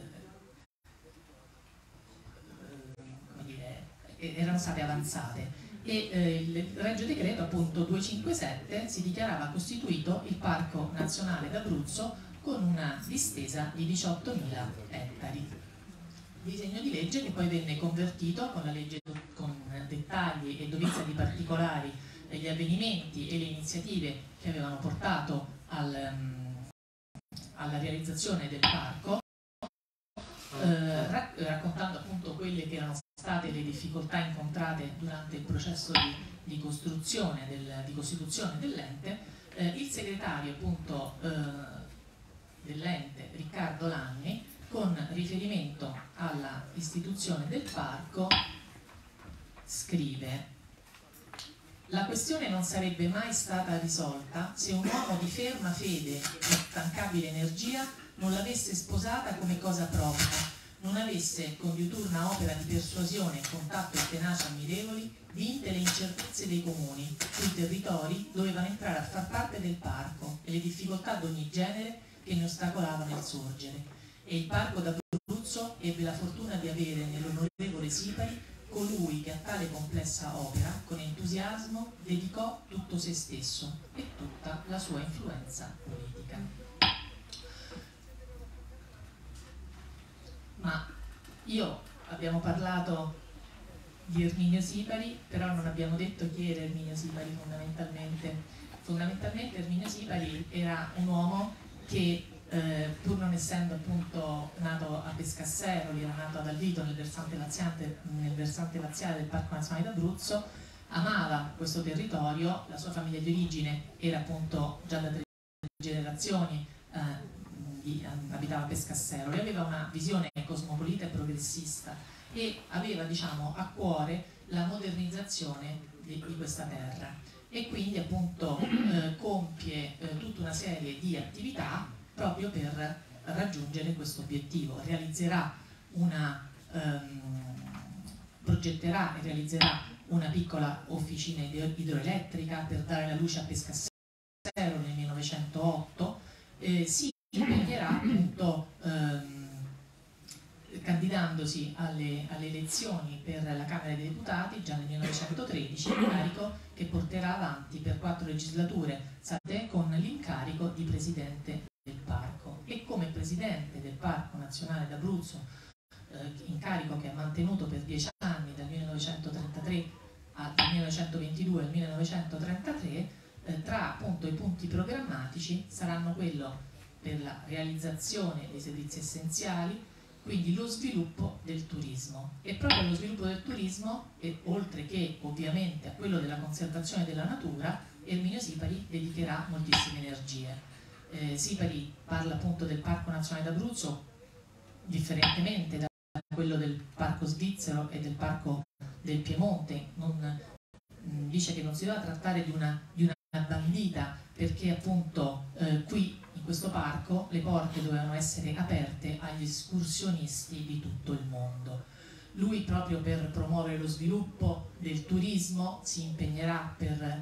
come dire, erano state avanzate, e eh, il Regio Decreto appunto duecentocinquantasette si dichiarava costituito il Parco Nazionale d'Abruzzo con una distesa di diciottomila ettari. Disegno di legge che poi venne convertito con la legge con dettagli e dovizia di particolari degli avvenimenti e le iniziative che avevano portato al, um, alla realizzazione del parco, eh, rac raccontando appunto quelle che erano state le difficoltà incontrate durante il processo di, di costruzione, del, di costituzione dell'ente. Eh, il segretario appunto eh, dell'ente, Riccardo Lanni, con riferimento alla istituzione del parco scrive: la questione non sarebbe mai stata risolta se un uomo di ferma fede e instancabile energia non l'avesse sposata come cosa propria, non avesse con diuturna opera di persuasione, contatto e tenacia ammirevoli vinte le incertezze dei comuni, cui territori dovevano entrare a far parte del parco, e le difficoltà d'ogni genere che ne ostacolavano il sorgere. E il Parco d'Abruzzo ebbe la fortuna di avere nell'onorevole Sipari colui che a tale complessa opera con entusiasmo dedicò tutto se stesso e tutta la sua influenza politica. Ma io abbiamo parlato di Erminio Sipari, però non abbiamo detto chi era Erminio Sipari fondamentalmente. Fondamentalmente Erminio Sipari era un uomo che eh, pur non essendo appunto nato a Pescasseroli, era nato ad Alvito nel versante laziale, nel versante laziale del Parco Nazionale d'Abruzzo, amava questo territorio, la sua famiglia di origine era appunto già da tre generazioni, eh, di, abitava a Pescasseroli, aveva una visione cosmopolita e progressista e aveva, diciamo, a cuore la modernizzazione di, di questa terra. E quindi appunto eh, compie eh, tutta una serie di attività proprio per raggiungere questo obiettivo. Realizzerà una, ehm, progetterà e realizzerà una piccola officina idroelettrica per dare la luce a Pescasseroli nel millenovecentootto, eh, si impegnerà appunto ehm, candidandosi alle, alle elezioni per la Camera dei Deputati già nel millenovecentotredici, incarico che porterà avanti per quattro legislature con l'incarico di Presidente del Parco. E come Presidente del Parco Nazionale d'Abruzzo, eh, incarico che ha mantenuto per dieci anni, dal millenovecentotrentatré al millenovecentoventidue al millenovecentotrentatré, eh, tra appunto i punti programmatici saranno quello per la realizzazione dei servizi essenziali, quindi lo sviluppo del turismo. E proprio allo sviluppo del turismo, e oltre che ovviamente a quello della conservazione della natura, Erminio Sipari dedicherà moltissime energie. Eh, Sipari parla appunto del Parco Nazionale d'Abruzzo, differentemente da quello del Parco Svizzero e del Parco del Piemonte, non, mh, dice che non si doveva trattare di una, di una bandita, perché appunto eh, qui in questo parco le porte dovevano essere aperte agli escursionisti di tutto il mondo. Lui, proprio per promuovere lo sviluppo del turismo, si impegnerà per,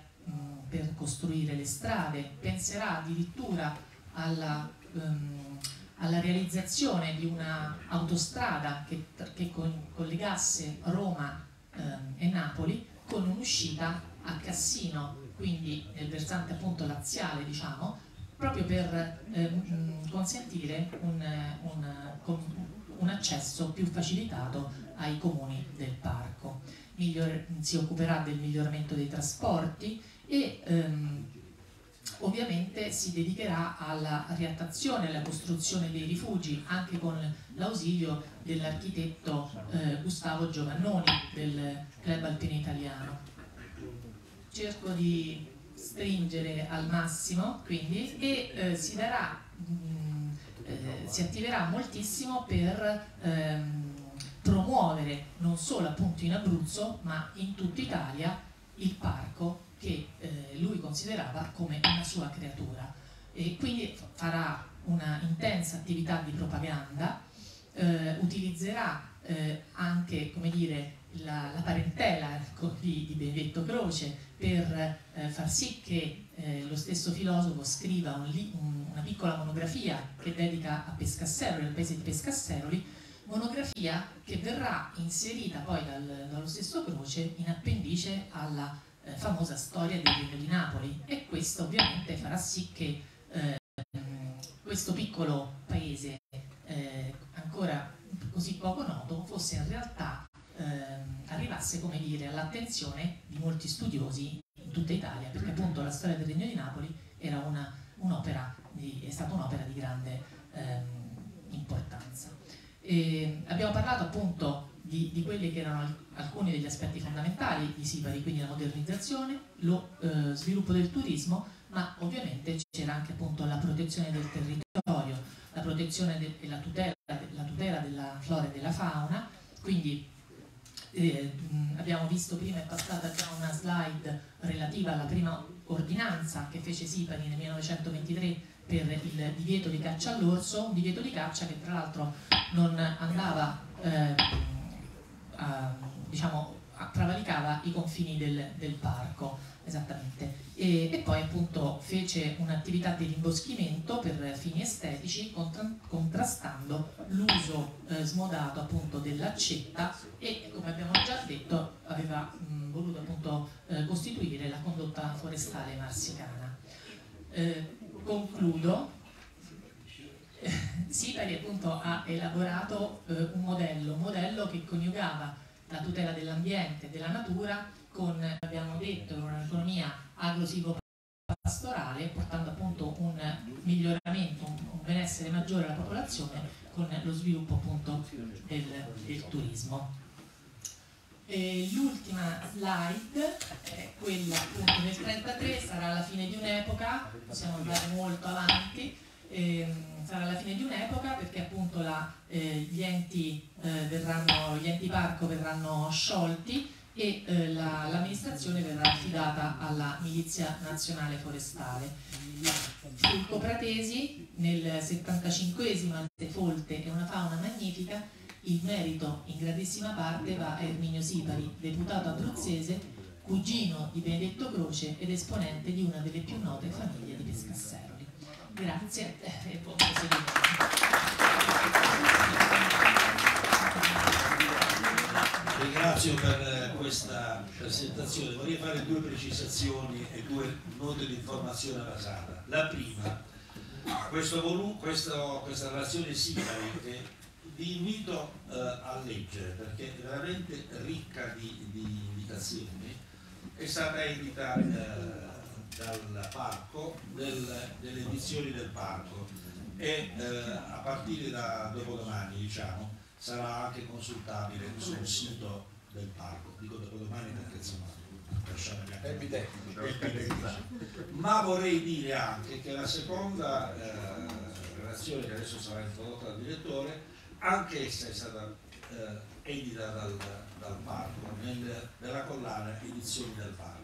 per costruire le strade, penserà addirittura alla, um, alla realizzazione di una autostrada che, che collegasse Roma um, e Napoli con un'uscita a Cassino, quindi nel versante appunto laziale, diciamo, proprio per um, consentire un, un, un accesso più facilitato ai comuni del parco. Miglior, si occuperà del miglioramento dei trasporti e um, ovviamente si dedicherà alla riattazione e alla costruzione dei rifugi, anche con l'ausilio dell'architetto eh, Gustavo Giovannoni del Club Alpino Italiano. Cerco di stringere al massimo, quindi, e eh, si darà mh, eh, si attiverà moltissimo per ehm, promuovere non solo appunto in Abruzzo ma in tutta Italia il parco che eh, lui considerava come una sua creatura, e quindi farà una intensa attività di propaganda, eh, utilizzerà eh, anche, come dire, la, la parentela di, di Benedetto Croce per eh, far sì che eh, lo stesso filosofo scriva un, un, una piccola monografia che dedica a Pescasseroli, al paese di Pescasseroli, monografia che verrà inserita poi dal, dallo stesso Croce in appendice alla eh, famosa storia del Regno di Napoli, e questo ovviamente farà sì che eh, questo piccolo paese eh, ancora così poco noto fosse in realtà ehm, arrivasse, come dire, all'attenzione di molti studiosi in tutta Italia, perché appunto la storia del Regno di Napoli era una, un'opera di, è stata un'opera di grande ehm, importanza. E abbiamo parlato appunto di, di quelli che erano alcuni degli aspetti fondamentali di Sipari, quindi la modernizzazione, lo eh, sviluppo del turismo, ma ovviamente c'era anche appunto la protezione del territorio, la protezione de, e la tutela, la tutela della flora e della fauna. Quindi eh, abbiamo visto prima, è passata già una slide relativa alla prima ordinanza che fece Sipari nel millenovecentoventitré per il divieto di caccia all'orso, un divieto di caccia che tra l'altro non andava, eh, a, diciamo, a, travalicava i confini del, del parco, esattamente. E, e poi appunto fece un'attività di rimboschimento per fini estetici, contra, contrastando l'uso eh, smodato appunto dell'accetta, e come abbiamo già detto aveva mh, voluto appunto eh, costituire la condotta forestale marsicana. Eh, concludo. Sipari appunto ha elaborato eh, un modello, un modello che coniugava la tutela dell'ambiente e della natura con, abbiamo detto, un'economia agro-silvopastorale, portando appunto un miglioramento, un, un benessere maggiore alla popolazione con lo sviluppo appunto del, del turismo. L'ultima slide è quella appunto del trentatré, sarà la fine di un'epoca, possiamo andare molto avanti. Ehm, sarà la fine di un'epoca perché appunto la, eh, gli, enti, eh, verranno, gli enti parco verranno sciolti e eh, l'amministrazione verrà affidata alla Milizia Nazionale Forestale. Sul Copratesi, nel settantacinquesimo, Alte Folte e una fauna magnifica, il merito in grandissima parte va a Erminio Sipari, deputato abruzzese, cugino di Benedetto Croce ed esponente di una delle più note famiglie di Pescasseroli. Grazie e buon proseguimento. Ringrazio per questa presentazione. Vorrei fare due precisazioni e due note di informazione basata. La prima, questo volume, questo, questa relazione Sipari che vi invito eh, a leggere perché è veramente ricca di, di indicazioni, è stata edita eh, dal parco, del, delle edizioni del parco, e eh, a partire da dopodomani, diciamo, sarà anche consultabile sul sito del parco. Dico dopodomani perché insomma ma vorrei dire anche che la seconda eh, relazione che adesso sarà introdotta dal direttore, anche essa è stata eh, edita dal, dal Parco, nel, nella collana Edizioni del Parco.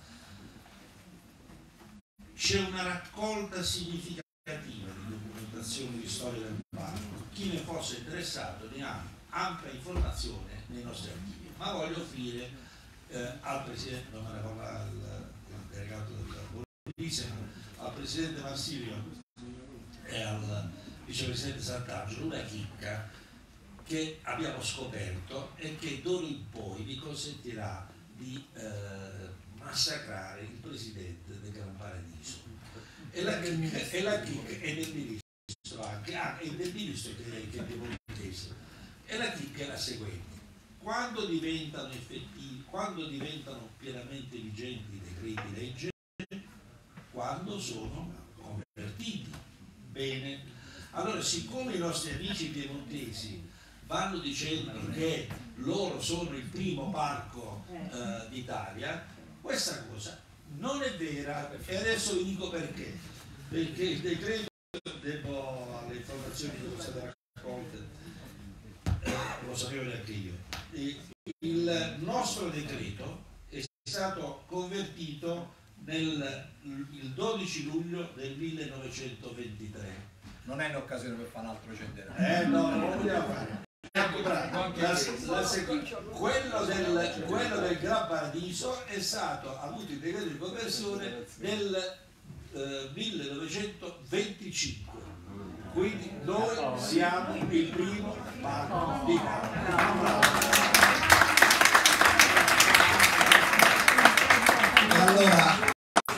C'è una raccolta significativa di documentazioni di storia del parco. Chi ne fosse interessato ne ha ampia informazione nei nostri archivi. Ma voglio offrire eh, al Presidente, non me ne parla il, il delegato del Borghese, al Presidente Marsilio e al Vicepresidente Sant'Angelo una chicca che abbiamo scoperto e che d'ora in poi vi consentirà di eh, massacrare il Presidente del Gran Paradiso. E la chicca è la chicca è del Ministro anche, ah, è del Ministro che, che è piemontese. E la chicca è la seguente: quando diventano effettivi, quando diventano pienamente vigenti i decreti legge? Quando sono convertiti. Bene, allora siccome i nostri amici piemontesi vanno dicendo che loro sono il primo parco eh, d'Italia, questa cosa non è vera, e adesso vi dico perché. Perché il decreto, devo alle informazioni che sono state raccolte, eh, lo sapevo neanche io, il nostro decreto è stato convertito nel, il dodici luglio del millenovecentoventitré. Non è un'occasione per fare un altro centenario. Eh no, non lo vogliamo fare. Ecco, bravo. La, la seconda, quello, del, quello del Gran Paradiso è stato, ha avuto il decreto di conversione nel eh, millenovecentoventicinque. Quindi noi siamo il primo parco d'Italia. Allora,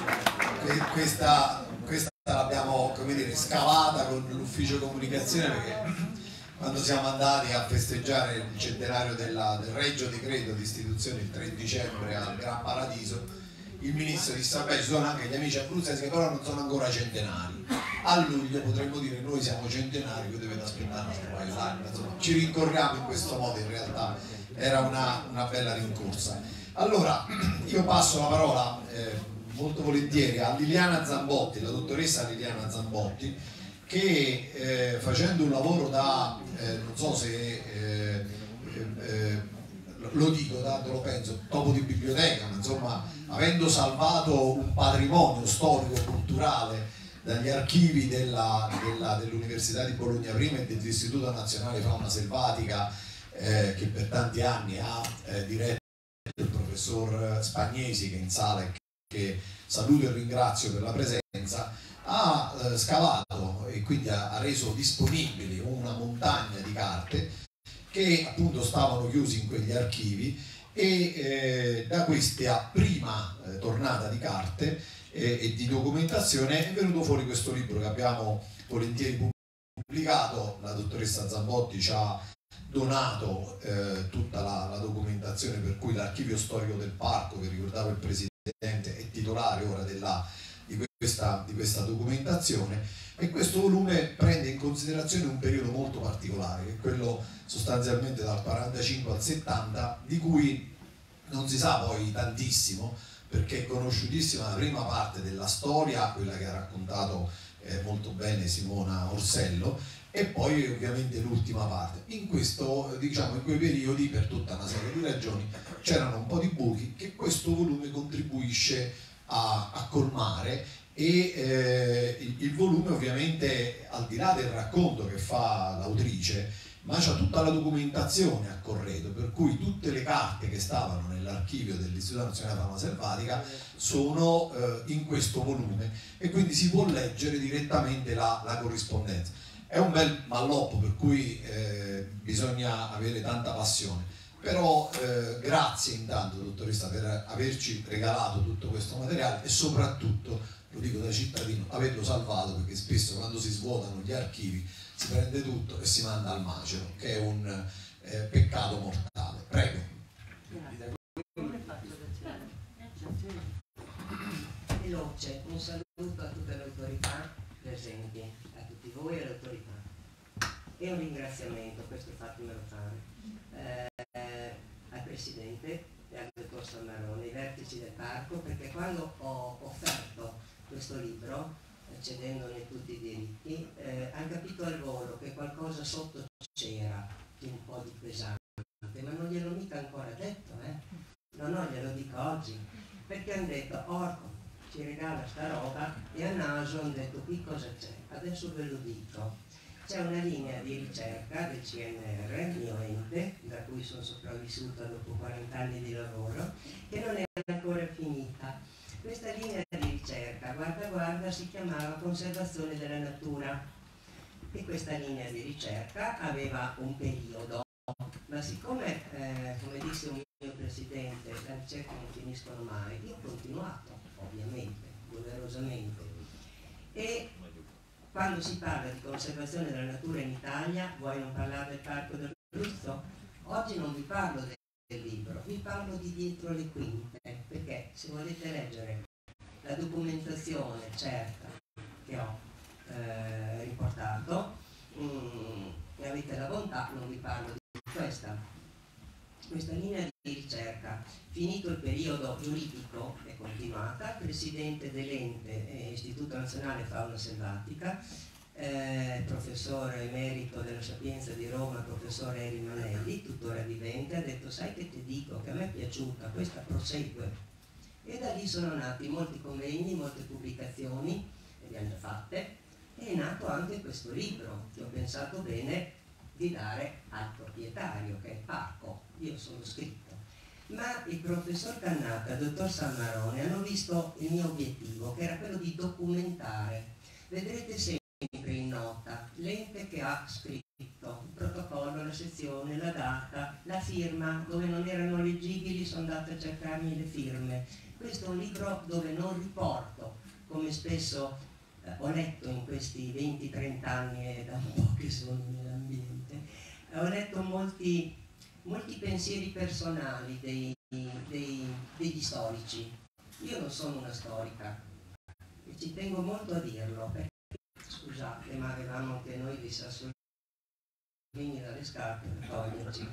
questa, questa l'abbiamo, come dire, scavata con l'ufficio comunicazione, perché quando siamo andati a festeggiare il centenario della, del Regio Decreto di istituzione il tre dicembre al Gran Paradiso, il ministro disse: vabbè, ci sono anche gli amici abruzzesi che però non sono ancora centenari, a luglio potremmo dire noi siamo centenari, voi dovete aspettare un paio d'anni. Insomma, ci rincorriamo in questo modo, in realtà era una, una bella rincorsa. Allora io passo la parola eh, molto volentieri a Liliana Zambotti, la dottoressa Liliana Zambotti, che eh, facendo un lavoro da, eh, non so se eh, eh, lo dico, tanto lo penso, topo di biblioteca, ma insomma, avendo salvato un patrimonio storico culturale dagli archivi dell'Università di Bologna prima e dell'Istituto Nazionale Fauna Selvatica, eh, che per tanti anni ha eh, diretto il professor Spagnesi, che è in sala e che saluto e ringrazio per la presenza, ha eh, scavato e quindi ha, ha reso disponibili una montagna di carte che appunto stavano chiusi in quegli archivi, e eh, da questa prima eh, tornata di carte eh, e di documentazione è venuto fuori questo libro che abbiamo volentieri pubblicato. La dottoressa Zambotti ci ha donato eh, tutta la, la documentazione, per cui l'archivio storico del parco, che ricordava il presidente, è titolare ora della, di, questa, di questa documentazione, e questo volume prende in considerazione un periodo molto particolare, che è quello sostanzialmente dal quarantacinque al settanta, di cui non si sa poi tantissimo, perché è conosciutissima la prima parte della storia, quella che ha raccontato eh, molto bene Simona Orsello, e poi ovviamente l'ultima parte. In questo, diciamo, in quei periodi, per tutta una serie di ragioni, c'erano un po' di buchi che questo volume contribuisce a, a colmare, e eh, il, il volume ovviamente, al di là del racconto che fa l'autrice, ma c'è tutta la documentazione a corredo, per cui tutte le carte che stavano nell'archivio dell'Istituto Nazionale Fauna Selvatica sono eh, in questo volume, e quindi si può leggere direttamente la, la corrispondenza. È un bel malloppo, per cui eh, bisogna avere tanta passione, però eh, grazie intanto dottoressa per averci regalato tutto questo materiale, e soprattutto, lo dico da cittadino, averlo salvato, perché spesso quando si svuotano gli archivi si prende tutto e si manda al macero, che è un eh, peccato mortale. Prego. Veloce, un saluto a tutte le autorità presenti, a tutti voi e alle autorità, e un ringraziamento, questo fatemelo fare, eh, al Presidente e al dottor Sammarone, ai vertici del parco, perché quando ho offerto questo libro, cedendone tutti i diritti, eh, hanno capito al volo che qualcosa sotto c'era di un po' di pesante, ma non gliel'ho mica ancora detto, eh? No, no, glielo dico oggi, perché hanno detto, orco, ci regala sta roba, e a naso hanno detto, qui cosa c'è? Adesso ve lo dico. C'è una linea di ricerca del C N R, mio ente, da cui sono sopravvissuta dopo quaranta anni di lavoro, che non è ancora finita. Questa linea di ricerca, guarda guarda, si chiamava Conservazione della Natura, e questa linea di ricerca aveva un periodo, ma siccome, eh, come disse un mio presidente, le ricerche non finiscono mai, io ho continuato, ovviamente, doverosamente, e quando si parla di conservazione della natura in Italia, vuoi non parlare del Parco d'Abruzzo? Oggi non vi parlo del, del libro, vi parlo di dietro le quinte, perché se volete leggere la documentazione certa che ho eh, riportato, mm, e avete la bontà, non vi parlo di questa. Questa linea di ricerca, finito il periodo giuridico, è continuata, presidente dell'ente eh, Istituto Nazionale Fauna Selvatica, eh, professore emerito della Sapienza di Roma, professore Eri Manelli, tuttora vivente, ha detto, sai che ti dico, che a me è piaciuta, questa prosegue. E da lì sono nati molti convegni, molte pubblicazioni, e le hanno già fatte, e è nato anche questo libro, che ho pensato bene di dare al proprietario, che è il parco. Io sono scritto, ma il professor Cannata e il dottor Sammarone hanno visto il mio obiettivo, che era quello di documentare. Vedrete sempre in nota l'ente che ha scritto il protocollo, la sezione, la data, la firma, dove non erano leggibili sono andata a cercarmi le firme. Questo è un libro dove non riporto, come spesso eh, ho letto in questi venti trenta anni, e da un po' che sono nell'ambiente, ho letto molti molti pensieri personali dei, dei, degli storici. Io non sono una storica e ci tengo molto a dirlo, perché scusate, ma avevamo anche noi dei sassolini dalle scarpe per toglierci.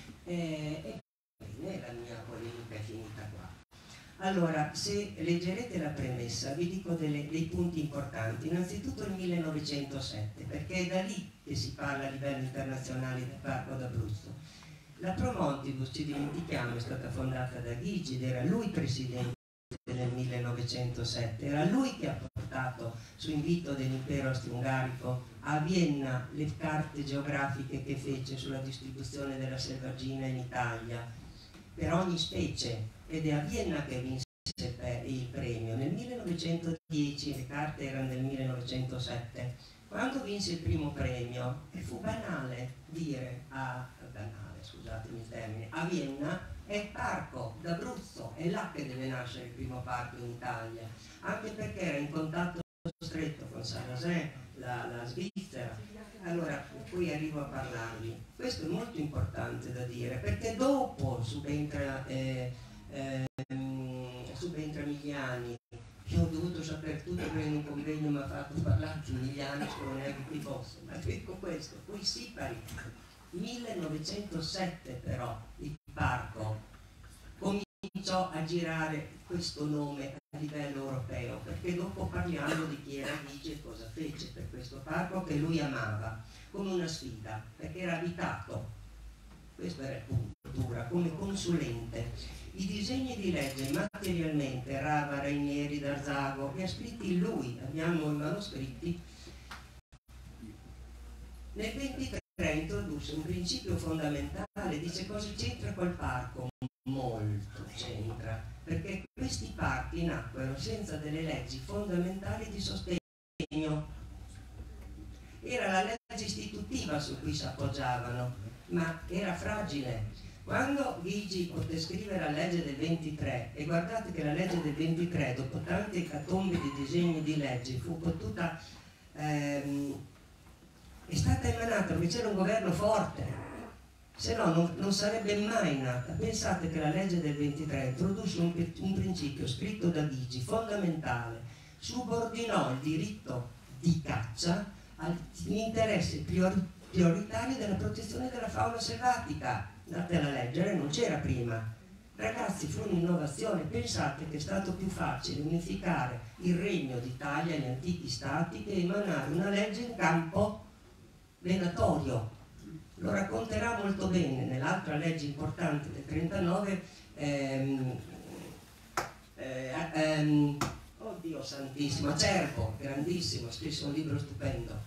E, e bene, la mia polemica è finita qua. Allora, se leggerete la premessa, vi dico delle, dei punti importanti. Innanzitutto il millenovecentosette, perché è da lì che si parla a livello internazionale del Parco d'Abruzzo. La Promontibus, ci dimentichiamo, è stata fondata da Gygi ed era lui presidente nel millenovecentosette, era lui che ha portato su invito dell'impero austro-ungarico a Vienna le carte geografiche che fece sulla distribuzione della selvaggina in Italia per ogni specie, ed è a Vienna che vinse il premio. Nel millenovecentodieci, le carte erano del millenovecentosette, quando vinse il primo premio, e fu banale dire a banale, scusatemi il termine, a Vienna è il parco d'Abruzzo, è là che deve nascere il primo parco in Italia, anche perché era in contatto stretto con Saint-Nazaire, la, la Svizzera. Allora, qui arrivo a parlarvi. Questo è molto importante da dire, perché dopo subentra, eh, eh, subentra Migliani, che ho dovuto sapere tutto perché in un convegno mi ha fatto parlare di Migliani, spero neanche qui fosse, ma ecco questo, qui Sipari. millenovecentosette però il parco cominciò a girare questo nome a livello europeo, perché dopo parliamo di chi era Gygi e cosa fece per questo parco che lui amava come una sfida, perché era abitato, questo era il punto, come consulente. I disegni di legge materialmente Rava, Rainieri, D'Arzago li ha scritti lui, abbiamo i manoscritti. Nel ventitré introdusse un principio fondamentale, dice cosa c'entra col parco? Molto c'entra, perché questi parchi nacquero senza delle leggi fondamentali di sostegno. Era la legge istitutiva su cui si appoggiavano, ma era fragile. Quando Gygi poté scrivere la legge del ventitré, e guardate che la legge del ventitré, dopo tante ecatombe di disegni di legge, fu potuta ehm, è stata emanata perché c'era un governo forte, se no non, non sarebbe mai nata. Pensate che la legge del ventitré introdusse un, un principio scritto da Gygi, fondamentale, subordinò il diritto di caccia all'interesse priori, prioritario della protezione della fauna selvatica. Andatela a leggere, non c'era prima. Ragazzi, fu un'innovazione. Pensate che è stato più facile unificare il Regno d'Italia e gli antichi stati che emanare una legge in campo venatorio. Lo racconterà molto bene nell'altra legge importante del trentanove, ehm, eh, ehm, oddio santissimo, Acerbo, grandissimo, ha scritto un libro stupendo,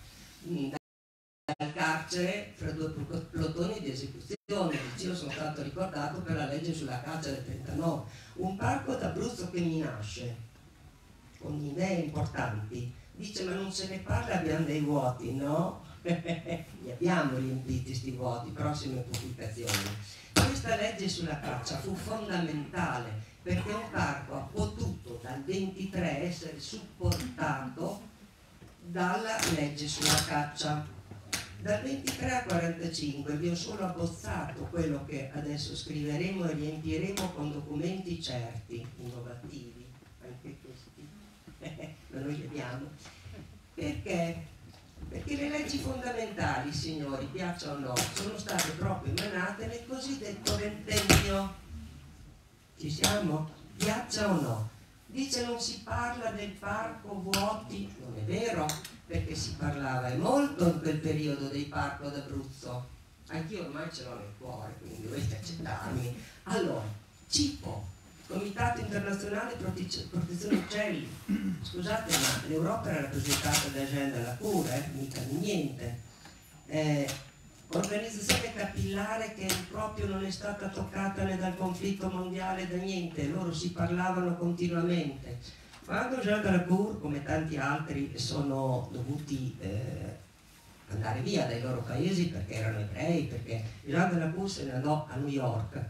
dal carcere fra due plotoni di esecuzione. Io sono stato ricordato per la legge sulla caccia del trentanove, un parco d'Abruzzo che mi nasce con idee importanti. Dice, ma non se ne parla, abbiamo dei vuoti, no? Li abbiamo riempiti sti vuoti, prossime pubblicazioni. Questa legge sulla caccia fu fondamentale perché un parco ha potuto dal ventitré essere supportato dalla legge sulla caccia. Dal ventitré al quarantacinque vi ho solo abbozzato quello che adesso scriveremo e riempiremo con documenti certi, innovativi, anche questi, ma noi li abbiamo. Perché? Perché le leggi fondamentali, signori, piaccia o no, sono state proprio emanate nel cosiddetto ventennio. Ci siamo? Piaccia o no? Dice non si parla del parco vuoti, non è vero, perché si parlava molto in quel periodo dei parco d'Abruzzo. Anch'io ormai ce l'ho nel cuore, quindi dovete accettarmi. Allora, CIPO, Comitato Internazionale Protezione Uccelli. Scusate, ma l'Europa era rappresentata da Jean Delacour, eh? Mica di niente. Eh, organizzazione capillare che proprio non è stata toccata né dal conflitto mondiale, da niente, loro si parlavano continuamente. Quando Jean Delacour, come tanti altri, sono dovuti eh, andare via dai loro paesi perché erano ebrei, perché Jean Delacour se ne andò a New York,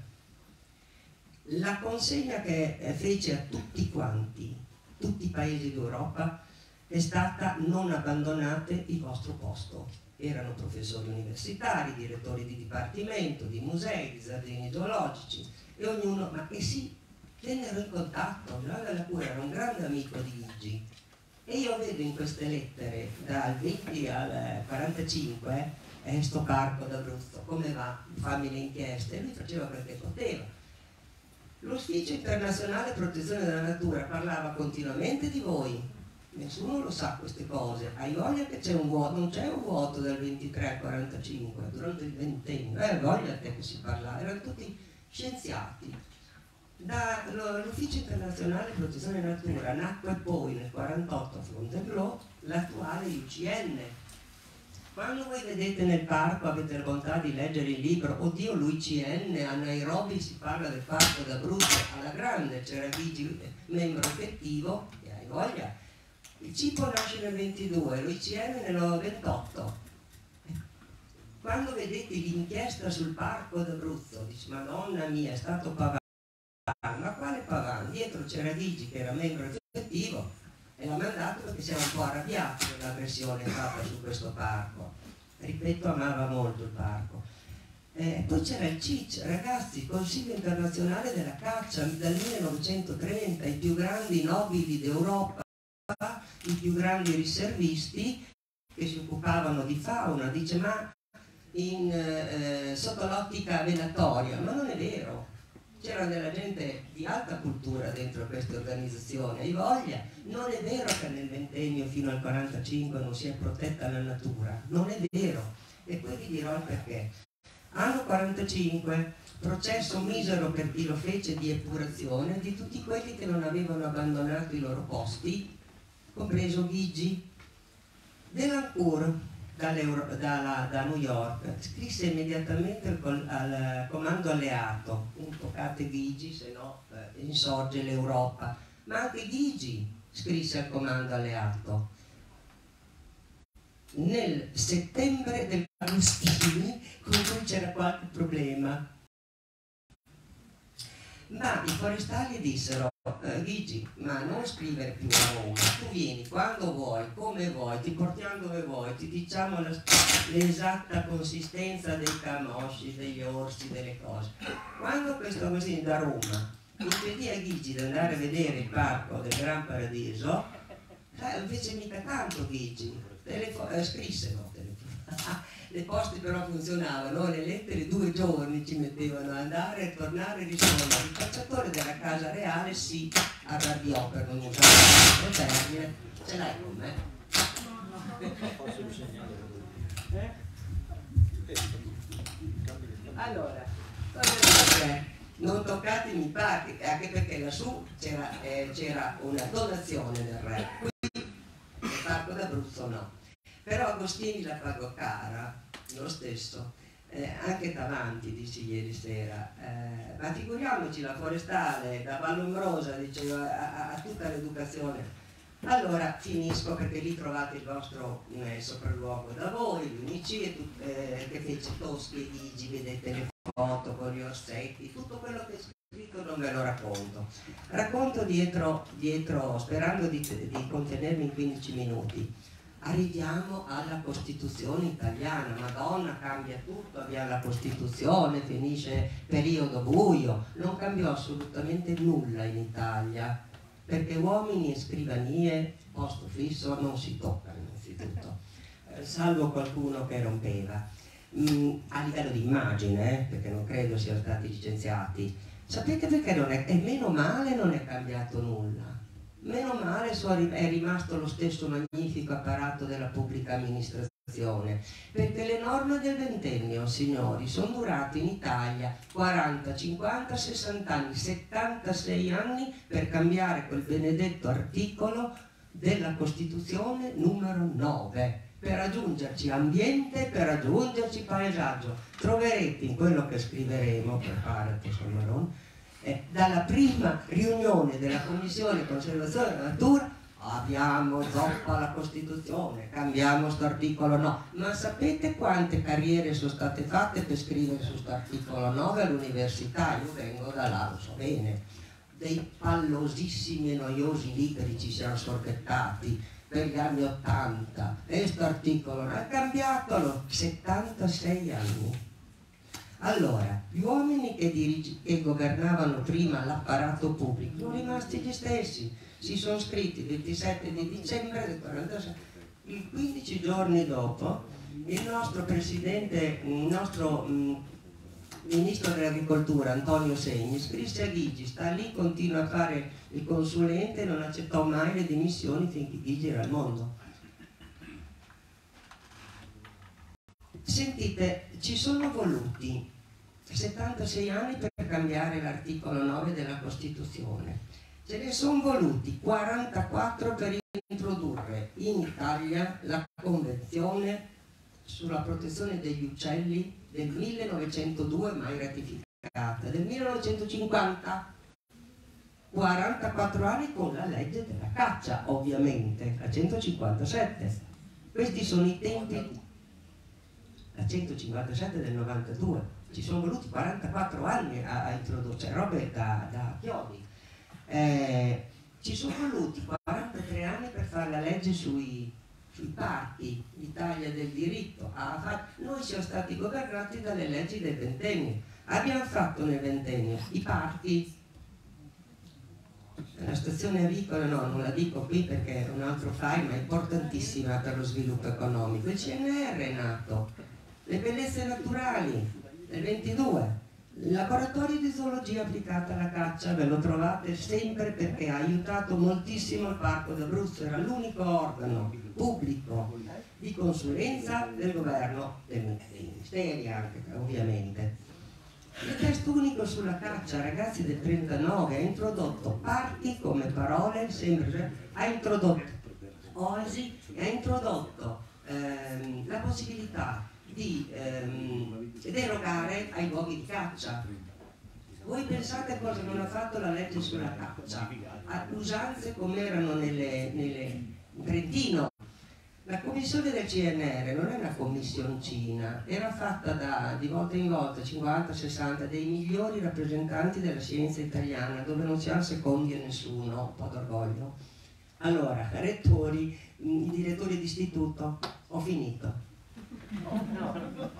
la consegna che fece a tutti quanti, tutti i paesi d'Europa, è stata: non abbandonate il vostro posto. Erano professori universitari, direttori di dipartimento, di musei, di giardini zoologici, e ognuno, ma che si vennero in contatto. Jean Delacour era un grande amico di Gigi, e io vedo in queste lettere dal venti al quarantacinque eh, sto parco d'Abruzzo, come va? Fammi le inchieste, e lui faceva quel che poteva. L'Ufficio Internazionale Protezione della Natura parlava continuamente di voi, nessuno lo sa queste cose. Hai voglia che c'è un vuoto? Non c'è un vuoto dal ventitré al quarantacinque, durante il ventennio, eh, voglia te che si parlava, erano tutti scienziati. Dall'Ufficio Internazionale Protezione della Natura nacque poi nel quarantotto a Fontainebleau l'attuale U C N. Quando voi vedete nel parco, avete la bontà di leggere il libro, oddio l'U C N, a Nairobi si parla del parco d'Abruzzo, alla grande, c'era Gigi, membro effettivo, e hai voglia. Il CIPO nasce nel ventidue, l'U C N nel ventotto. Quando vedete l'inchiesta sul parco d'Abruzzo, dici, madonna mia, è stato Pavan, ma quale Pavan? Dietro c'era Gigi che era membro effettivo, e l'ha mandato perché siamo un po' arrabbiati per la versione fatta su questo parco. Ripeto, amava molto il parco. Eh, poi c'era il C I C, ragazzi, Consiglio Internazionale della Caccia, dal millenovecentotrenta, i più grandi nobili d'Europa, i più grandi riservisti che si occupavano di fauna. Dice, ma in, eh, sotto l'ottica venatoria, ma non è vero. C'era della gente di alta cultura dentro queste organizzazioni, hai voglia. Non è vero che nel ventennio fino al quarantacinque non si è protetta la natura, non è vero. E poi vi dirò il perché. Anno quarantacinque, processo misero per chi lo fece di epurazione di tutti quelli che non avevano abbandonato i loro posti, compreso Gigi. Delacour, Da, da New York, scrisse immediatamente al, al comando alleato, un toccate Gigi, se no eh, insorge l'Europa, ma anche Gigi scrisse al comando alleato. Nel settembre del Agostini, con cui c'era qualche problema, ma i forestali dissero, eh, Gigi, ma non scrivere più a Roma, tu vieni quando vuoi, come vuoi, ti portiamo dove vuoi, ti diciamo l'esatta consistenza dei camosci, degli orsi, delle cose. Quando questo Agostini da Roma impedì a Gigi di andare a vedere il parco del Gran Paradiso, eh, invece mica tanto Gigi, eh, scrisse, no, le poste però funzionavano, le lettere due giorni ci mettevano ad andare e tornare e rispondere. Il cacciatore della casa reale si arrabbiò, per non usare il termine. Ce l'hai con me? Posso disegnare? Eh? Allora, cosa dice? Non toccatemi i parchi, anche perché lassù c'era eh, una donazione del re, qui nel Parco d'Abruzzo no. Però Agostini la pagò cara, lo stesso, eh, anche davanti, dici ieri sera, eh, ma figuriamoci la forestale, da Vallombrosa, diceva, a, a tutta l'educazione. Allora finisco perché lì trovate il vostro eh, sopralluogo da voi, l'Unici e tut, eh, che fece Toschi e Digi, vedete le foto con gli orsetti, tutto quello che è scritto non ve lo racconto. Racconto dietro, dietro sperando di, di contenermi in quindici minuti. Arriviamo alla Costituzione italiana, Madonna, cambia tutto, abbiamo la Costituzione, finisce periodo buio, non cambiò assolutamente nulla in Italia, perché uomini e scrivanie, posto fisso, non si toccano innanzitutto, eh, salvo qualcuno che rompeva. Mm, a livello di immagine, eh, perché non credo siano stati licenziati, sapete perché non è, e meno male non è cambiato nulla. Meno male è rimasto lo stesso magnifico apparato della pubblica amministrazione, perché le norme del ventennio, signori, sono durate in Italia quaranta, cinquanta, sessanta anni, settantasei anni per cambiare quel benedetto articolo della Costituzione numero nove, per aggiungerci ambiente, per aggiungerci paesaggio. Troverete in quello che scriveremo, preparati Sommaron, Eh, dalla prima riunione della Commissione Conservazione della Natura abbiamo zoppa la Costituzione, cambiamo sto articolo no. Ma sapete quante carriere sono state fatte per scrivere su sto articolo nove all'università? Io vengo da là, lo so bene. Dei pallosissimi e noiosi libri ci siamo sorchettati per gli anni ottanta e sto articolo non è cambiato settantasei anni. Allora, gli uomini che, dirigi, che governavano prima l'apparato pubblico sono rimasti gli stessi, si sono scritti il ventisette di dicembre del quarantasei, il quindici giorni dopo il nostro presidente, il nostro mh, ministro dell'agricoltura Antonio Segni scrisse a Ghigi, sta lì, continua a fare il consulente e non accettò mai le dimissioni finché Ghigi era al mondo. Sentite, ci sono voluti settantasei anni per cambiare l'articolo nove della Costituzione, ce ne sono voluti quarantaquattro per introdurre in Italia la Convenzione sulla protezione degli uccelli del millenovecentodue, mai ratificata, del millenovecentocinquanta, quarantaquattro anni con la legge della caccia, ovviamente, la centocinquantasette. Questi sono i tempi. La centocinquantasette del novantadue, ci sono voluti quarantaquattro anni a, a introdurre, cioè robe da, da chiodi. Eh, ci sono voluti quarantatré anni per fare la legge sui, sui parchi, l'Italia del diritto. A far... Noi siamo stati governati dalle leggi del ventennio. Abbiamo fatto nel ventennio i parchi, la stazione avicola no, non la dico qui perché è un altro file, ma è importantissima per lo sviluppo economico. Il C N R è nato. Le bellezze naturali del ventidue, laboratorio di zoologia applicata alla caccia, ve lo trovate sempre perché ha aiutato moltissimo il Parco d'Abruzzo, era l'unico organo pubblico di consulenza del governo, dei ministeri anche ovviamente. Il testo unico sulla caccia, ragazzi, del trentanove ha introdotto parchi come parole, sempre, ha introdotto oasi e ha introdotto ehm, la possibilità di ehm, derogare ai luoghi di caccia. Voi pensate cosa non ha fatto la legge sulla caccia? A usanze come erano nelle, nelle, in Trentino. La commissione del C N R non è una commissioncina, era fatta da, di volta in volta, cinquanta sessanta, dei migliori rappresentanti della scienza italiana, dove non si ha secondi a nessuno, un po' d'orgoglio. Allora, rettori, i direttori di istituto, ho finito. No, no.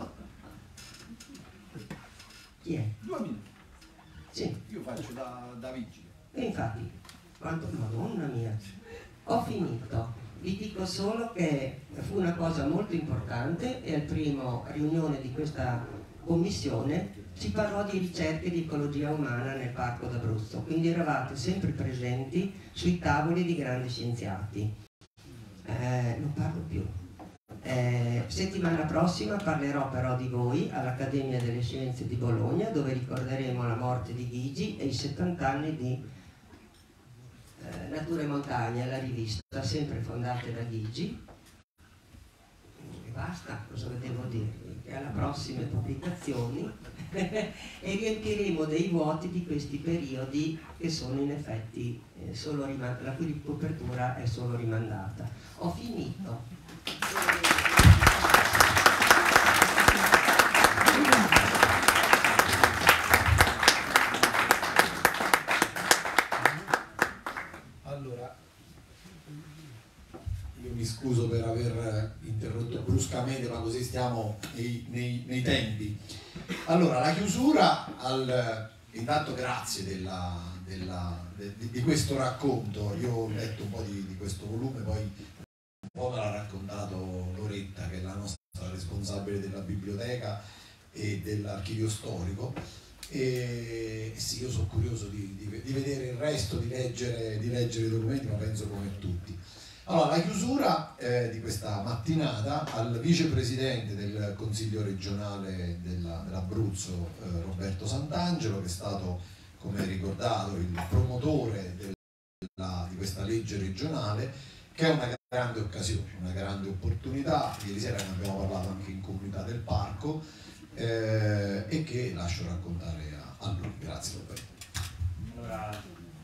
Chi è? Due minuti. Sì. Io faccio da, da vigile. E infatti, quanto, madonna mia, ho finito. Vi dico solo che fu una cosa molto importante e al primo riunione di questa commissione si parlò di ricerche di ecologia umana nel Parco d'Abruzzo, quindi eravate sempre presenti sui tavoli di grandi scienziati. Eh, non parlo più. Eh, settimana prossima parlerò però di voi all'Accademia delle Scienze di Bologna, dove ricorderemo la morte di Gigi e i settanta anni di eh, Natura e Montagna, la rivista sempre fondata da Gigi. E basta, cosa devo dirvi? Che alla prossime pubblicazioni e riempiremo dei vuoti di questi periodi che sono in effetti eh, solo rimandati, la cui copertura è solo rimandata. Ho finito. Allora, io mi scuso per aver interrotto bruscamente, ma così stiamo nei, nei, nei tempi. Allora, la chiusura, al, intanto grazie della, della, de, di questo racconto. Io ho letto un po' di, di questo volume, poi un po' me l'ha raccontato Loretta, che è la nostra responsabile della biblioteca e dell'archivio storico. E, e sì, io sono curioso di, di, di vedere il resto, di leggere, di leggere i documenti, ma penso come tutti. Allora, la chiusura eh, di questa mattinata al vicepresidente del Consiglio regionale dell'Abruzzo, eh, Roberto Sant'Angelo, che è stato, come ricordato, il promotore della, di questa legge regionale, che è una grande occasione, una grande opportunità. Ieri sera ne abbiamo parlato anche in comunità del parco, eh, e che lascio raccontare a, a lui. Grazie Roberto. Allora,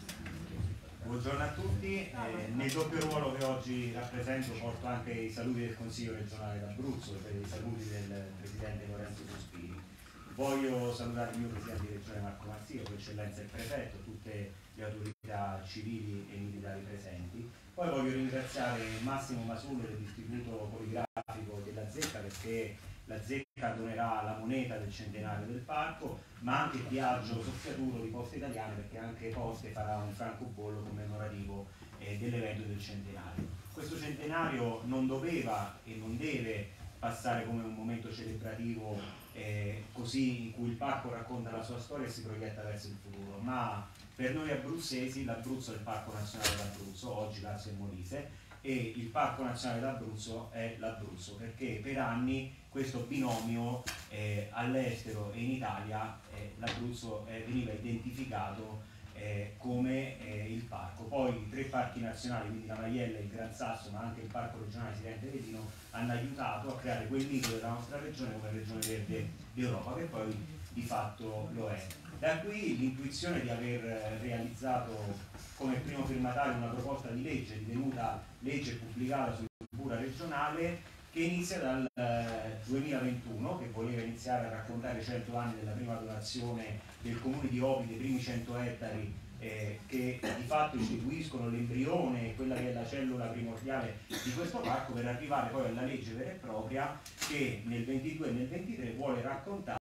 buongiorno a tutti, eh, nel doppio ruolo che oggi rappresento porto anche i saluti del Consiglio regionale d'Abruzzo e i saluti del Presidente Lorenzo Sospiri. Voglio salutare il mio Presidente di Regione Marco Marzio, Sua Eccellenza il Prefetto, tutte le autorità civili e militari presenti. Poi voglio ringraziare Massimo Masulle dell'Istituto Poligrafico della Zecca, perché la Zecca donerà la moneta del centenario del parco, ma anche Biagio Soffiaturo di Poste Italiane, perché anche Poste farà un francobollo commemorativo eh, dell'evento del centenario. Questo centenario non doveva e non deve passare come un momento celebrativo eh, così, in cui il parco racconta la sua storia e si proietta verso il futuro, ma per noi abruzzesi l'Abruzzo è il Parco Nazionale d'Abruzzo, oggi Lazio e Molise, e il Parco Nazionale d'Abruzzo è l'Abruzzo, perché per anni questo binomio eh, all'estero e in Italia eh, l'Abruzzo eh, veniva identificato eh, come eh, il parco. Poi i tre parchi nazionali, quindi la Maiella, il Gran Sasso, ma anche il Parco Regionale Sirente Vedino, hanno aiutato a creare quel mito della nostra regione come regione verde d'Europa, che poi di fatto lo è. Da qui l'intuizione di aver realizzato come primo firmatario una proposta di legge divenuta legge pubblicata sul Pura regionale, che inizia dal eh, duemilaventuno, che voleva iniziare a raccontare i cento anni della prima donazione del comune di Opi dei primi cento ettari, eh, che di fatto istituiscono l'embrione, quella che è la cellula primordiale di questo parco, per arrivare poi alla legge vera e propria che nel ventidue e nel ventitré vuole raccontare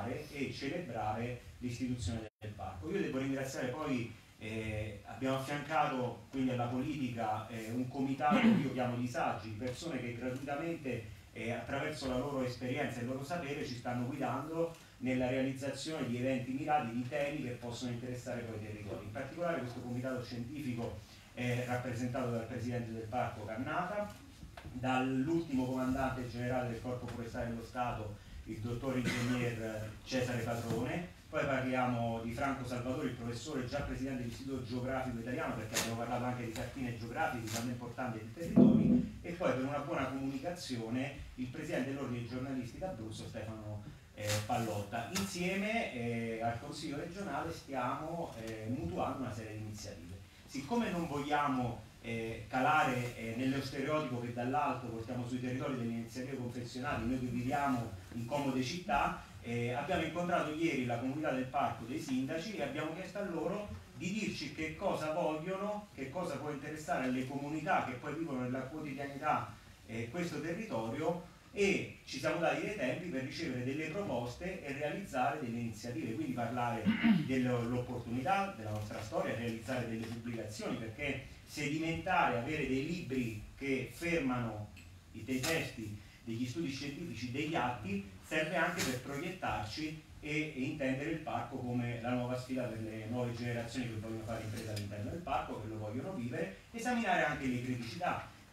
e celebrare l'istituzione del parco. Io devo ringraziare poi, eh, abbiamo affiancato quindi alla politica eh, un comitato che io chiamo di saggi, persone che gratuitamente eh, attraverso la loro esperienza e il loro sapere ci stanno guidando nella realizzazione di eventi mirati, di temi che possono interessare poi i territori. In particolare questo comitato scientifico è rappresentato dal Presidente del Parco Cannata, dall'ultimo comandante generale del Corpo Forestale dello Stato, il dottor ingegner Cesare Patrone. Poi parliamo di Franco Salvatore, il professore già presidente dell'Istituto Geografico Italiano, perché abbiamo parlato anche di cartine geografiche, di grande importanza dei territori, e poi per una buona comunicazione il presidente dell'Ordine dei giornalisti d'Abruzzo, Stefano eh, Pallotta. Insieme eh, al Consiglio regionale stiamo eh, mutuando una serie di iniziative. Siccome non vogliamo eh, calare eh, nello stereotipo che dall'alto portiamo sui territori delle iniziative confezionali, noi che viviamo in comode città, Eh, abbiamo incontrato ieri la comunità del parco dei sindaci e abbiamo chiesto a loro di dirci che cosa vogliono, che cosa può interessare alle comunità che poi vivono nella quotidianità eh, questo territorio, e ci siamo dati dei tempi per ricevere delle proposte e realizzare delle iniziative, quindi parlare dell'opportunità della nostra storia, realizzare delle pubblicazioni, perché sedimentare, avere dei libri che fermano i, dei testi, degli studi scientifici, degli atti, serve anche per proiettarci e, e intendere il parco come la nuova sfida per le nuove generazioni che vogliono fare impresa all'interno del parco, che lo vogliono vivere, esaminare anche le criticità che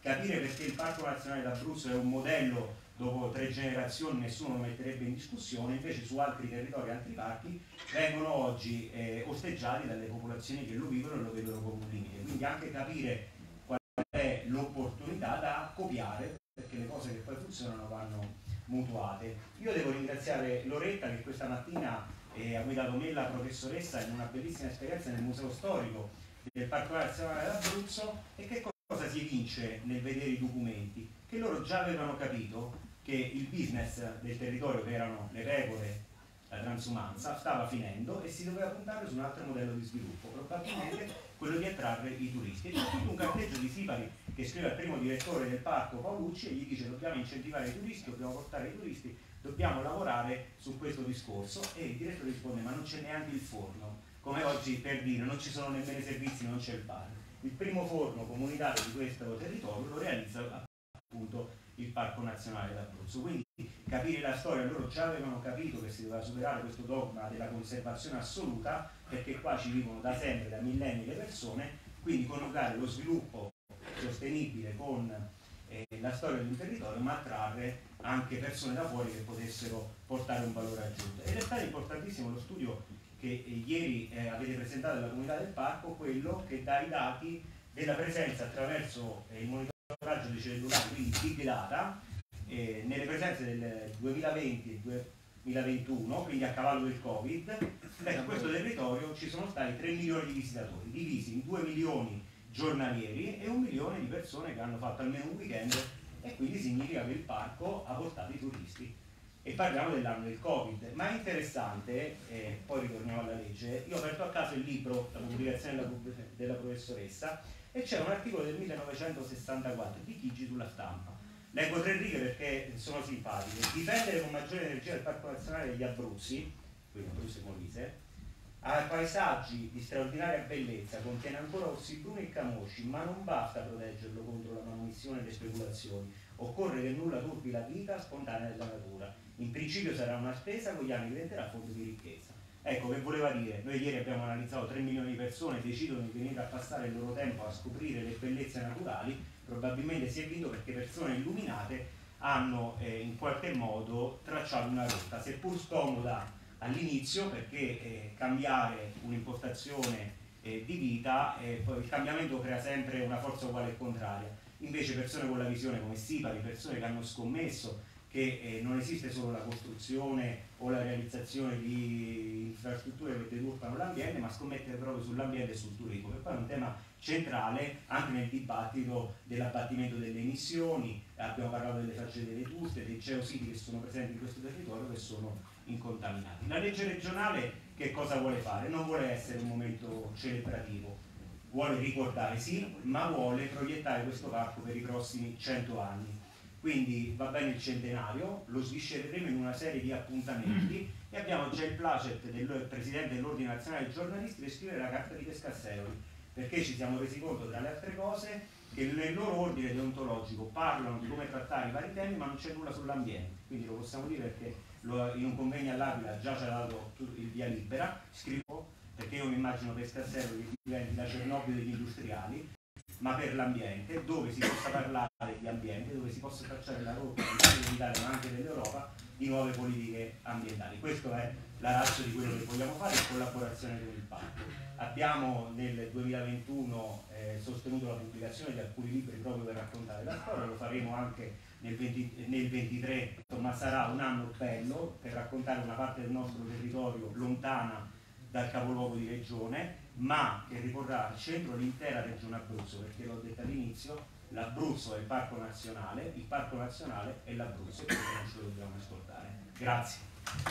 capire perché il Parco Nazionale d'Abruzzo è un modello, dopo tre generazioni nessuno lo metterebbe in discussione, invece su altri territori, altri parchi, vengono oggi eh, osteggiati dalle popolazioni che lo vivono e lo vedono come un limite. Quindi anche capire qual è l'opportunità da copiare, perché le cose che poi funzionano vanno mutuate. Io devo ringraziare Loretta che questa mattina eh, ha guidato me, la professoressa, in una bellissima esperienza nel Museo Storico del Parco Nazionale d'Abruzzo. E che cosa si evince nel vedere i documenti? Che loro già avevano capito che il business del territorio, che erano le pecore, la transumanza, stava finendo e si doveva puntare su un altro modello di sviluppo, probabilmente quello di attrarre i turisti. E c'è tutto un carteggio di Sipari che scrive al primo direttore del parco, Paolucci, e gli dice: dobbiamo incentivare i turisti, dobbiamo portare i turisti, dobbiamo lavorare su questo discorso. E il direttore risponde: ma non c'è neanche il forno, come oggi per dire non ci sono nemmeno i servizi, non c'è il bar. Il primo forno comunitario di questo territorio lo realizza appunto il Parco Nazionale d'Abruzzo. Quindi capire la storia, loro già avevano capito che si doveva superare questo dogma della conservazione assoluta, perché qua ci vivono da sempre, da millenni le persone, quindi coniugare lo sviluppo sostenibile con eh, la storia di un territorio, ma attrarre anche persone da fuori che potessero portare un valore aggiunto. Ed è stato importantissimo lo studio che eh, ieri eh, avete presentato alla comunità del parco, quello che dà i dati della presenza attraverso eh, il monitoraggio dei cellulari, quindi big data, eh, nelle presenze del duemilaventi e duemilaventuno, quindi a cavallo del Covid. Beh, su questo territorio ci sono stati tre milioni di visitatori, divisi in due milioni giornalieri e un milione di persone che hanno fatto almeno un weekend, e quindi significa che il parco ha portato i turisti. E parliamo dell'anno del Covid, ma è interessante, eh, poi ritorniamo alla legge. Io ho aperto a caso il libro, la pubblicazione della, della professoressa, e c'è un articolo del millenovecentosessantaquattro di Chigi sulla Stampa. Leggo tre righe perché sono simpatiche. Difendere con maggiore energia il Parco Nazionale degli Abruzzi, quindi Abruzzo e Molise, ha paesaggi di straordinaria bellezza, contiene ancora orsi bruni e camosci, ma non basta proteggerlo contro la manomissione e le speculazioni. Occorre che nulla turbi la vita spontanea della natura. In principio sarà una spesa, con gli anni diventerà fonte di ricchezza. Ecco, che voleva dire, noi ieri abbiamo analizzato tre milioni di persone, decidono di venire a passare il loro tempo a scoprire le bellezze naturali, probabilmente si è vinto perché persone illuminate hanno eh, in qualche modo tracciato una rotta, seppur scomoda all'inizio, perché eh, cambiare un'impostazione eh, di vita, eh, poi il cambiamento crea sempre una forza uguale e contraria. Invece persone con la visione come Sipari, persone che hanno scommesso che eh, non esiste solo la costruzione o la realizzazione di infrastrutture che deturpano l'ambiente, ma scommettere proprio sull'ambiente e sul turismo, che poi è un tema centrale anche nel dibattito dell'abbattimento delle emissioni. Abbiamo parlato delle faccende vetuste, dei geositi che sono presenti in questo territorio, che sono incontaminati. La legge regionale che cosa vuole fare? Non vuole essere un momento celebrativo, vuole ricordare sì, ma vuole proiettare questo parco per i prossimi cento anni. Quindi va bene il centenario, lo sviscereremo in una serie di appuntamenti e abbiamo già il placet del Presidente dell'Ordine Nazionale dei Giornalisti per scrivere la carta di Pescasseroli, perché ci siamo resi conto, tra le altre cose, che nel loro ordine deontologico parlano di come trattare i vari temi, ma non c'è nulla sull'ambiente. Quindi lo possiamo dire perché lo, in un convegno all'Aquila già ci ha dato il via libera. Scrivo perché io mi immagino Pescasseroli che diventi la Cernobbio degli industriali, ma per l'ambiente, dove si possa parlare di ambiente, dove si possa tracciare la rotta dell'Italia ma anche dell'Europa di nuove politiche ambientali. Questo è la razza di quello che vogliamo fare in collaborazione con il parco. Abbiamo nel duemilaventuno eh, sostenuto la pubblicazione di alcuni libri proprio per raccontare la storia, lo faremo anche nel, venti, nel ventitré, ma sarà un anno bello per raccontare una parte del nostro territorio lontana dal capoluogo di regione, ma che riporrà al centro l'intera regione Abruzzo, perché l'ho detto all'inizio, l'Abruzzo è il parco nazionale, il parco nazionale è l'Abruzzo, e questo non ce lo dobbiamo ascoltare. Grazie.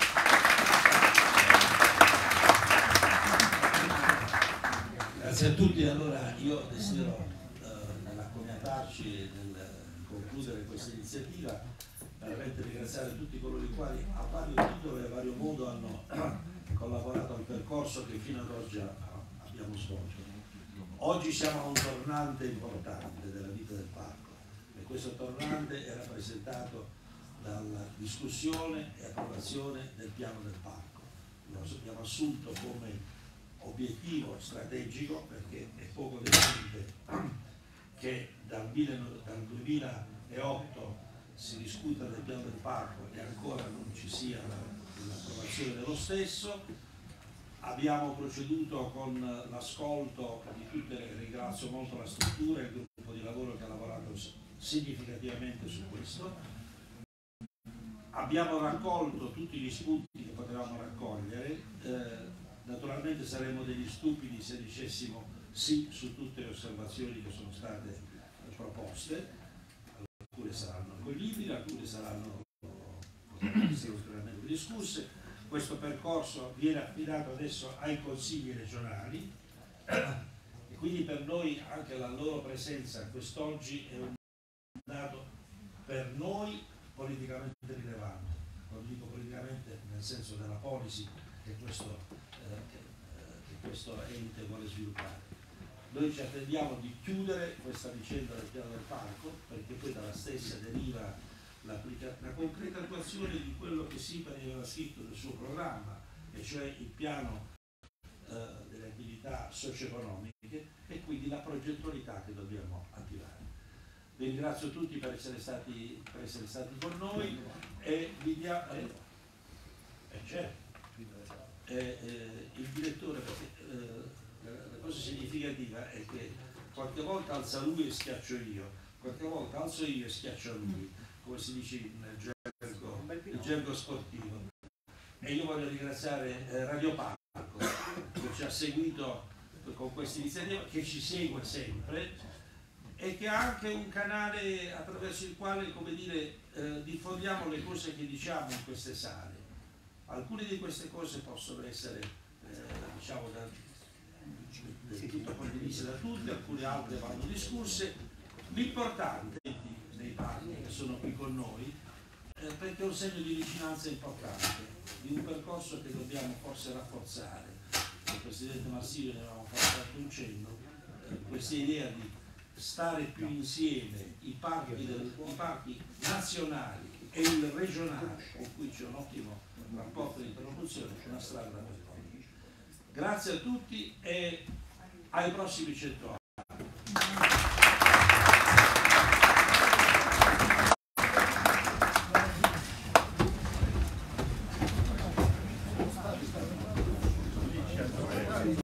Grazie a tutti. Allora io desidero eh, nell'accompagnarci e nel concludere questa iniziativa veramente ringraziare tutti coloro i quali a vario titolo e a vario modo hanno collaborato al percorso che fino ad oggi abbiamo svolto. Oggi siamo a un tornante importante della vita del parco e questo tornante è rappresentato dalla discussione e approvazione del piano del parco. Lo abbiamo assunto come obiettivo strategico perché è poco definito che dal, dal duemilaotto si discuta del piano del parco e ancora non ci sia l'approvazione dello stesso. Abbiamo proceduto con l'ascolto di tutte le, ringrazio molto la struttura e il gruppo di lavoro che ha lavorato significativamente su questo. Abbiamo raccolto tutti gli spunti che potevamo raccogliere, eh, naturalmente saremmo degli stupidi se dicessimo sì su tutte le osservazioni che sono state eh, proposte, alcune saranno accoglibili, alcune saranno ulteriormente discusse. Questo percorso viene affidato adesso ai consigli regionali e quindi per noi anche la loro presenza quest'oggi è un dato per noi politicamente rilevante. Quando dico politicamente nel senso della policy che questo, eh, che, che questo ente vuole sviluppare. Noi ci attendiamo di chiudere questa vicenda del piano del parco, perché poi dalla stessa deriva la, la concreta attuazione di quello che Sipari aveva scritto nel suo programma, e cioè il piano eh, delle attività socio-economiche, e quindi la progettualità che dobbiamo attivare. Vi ringrazio tutti per essere stati, per essere stati con noi e vi diamo... Eh, eh, certo. eh, eh, il direttore, perché eh, la cosa significativa è che qualche volta alza lui e schiaccio io, qualche volta alzo io e schiaccio lui, come si dice nel gergo, il gergo sportivo. E io voglio ringraziare eh, Radio Parco che ci ha seguito con questa iniziativa, che ci segue sempre e che ha anche un canale attraverso il quale, come dire, eh, diffondiamo le cose che diciamo in queste sale. Alcune di queste cose possono essere eh, diciamo da, del tutto condivise da tutti, alcune altre vanno discusse. L'importante dei parchi che sono qui con noi, eh, perché è un segno di vicinanza importante di un percorso che dobbiamo forse rafforzare. Il Presidente Marsilio ne avevamo fatto un cenno, eh, questa idea di stare più insieme i parchi, del, i parchi nazionali e il regionale, con cui c'è un ottimo rapporto di interlocuzione, è una strada da percorrere. Grazie a tutti e ai prossimi cento anni.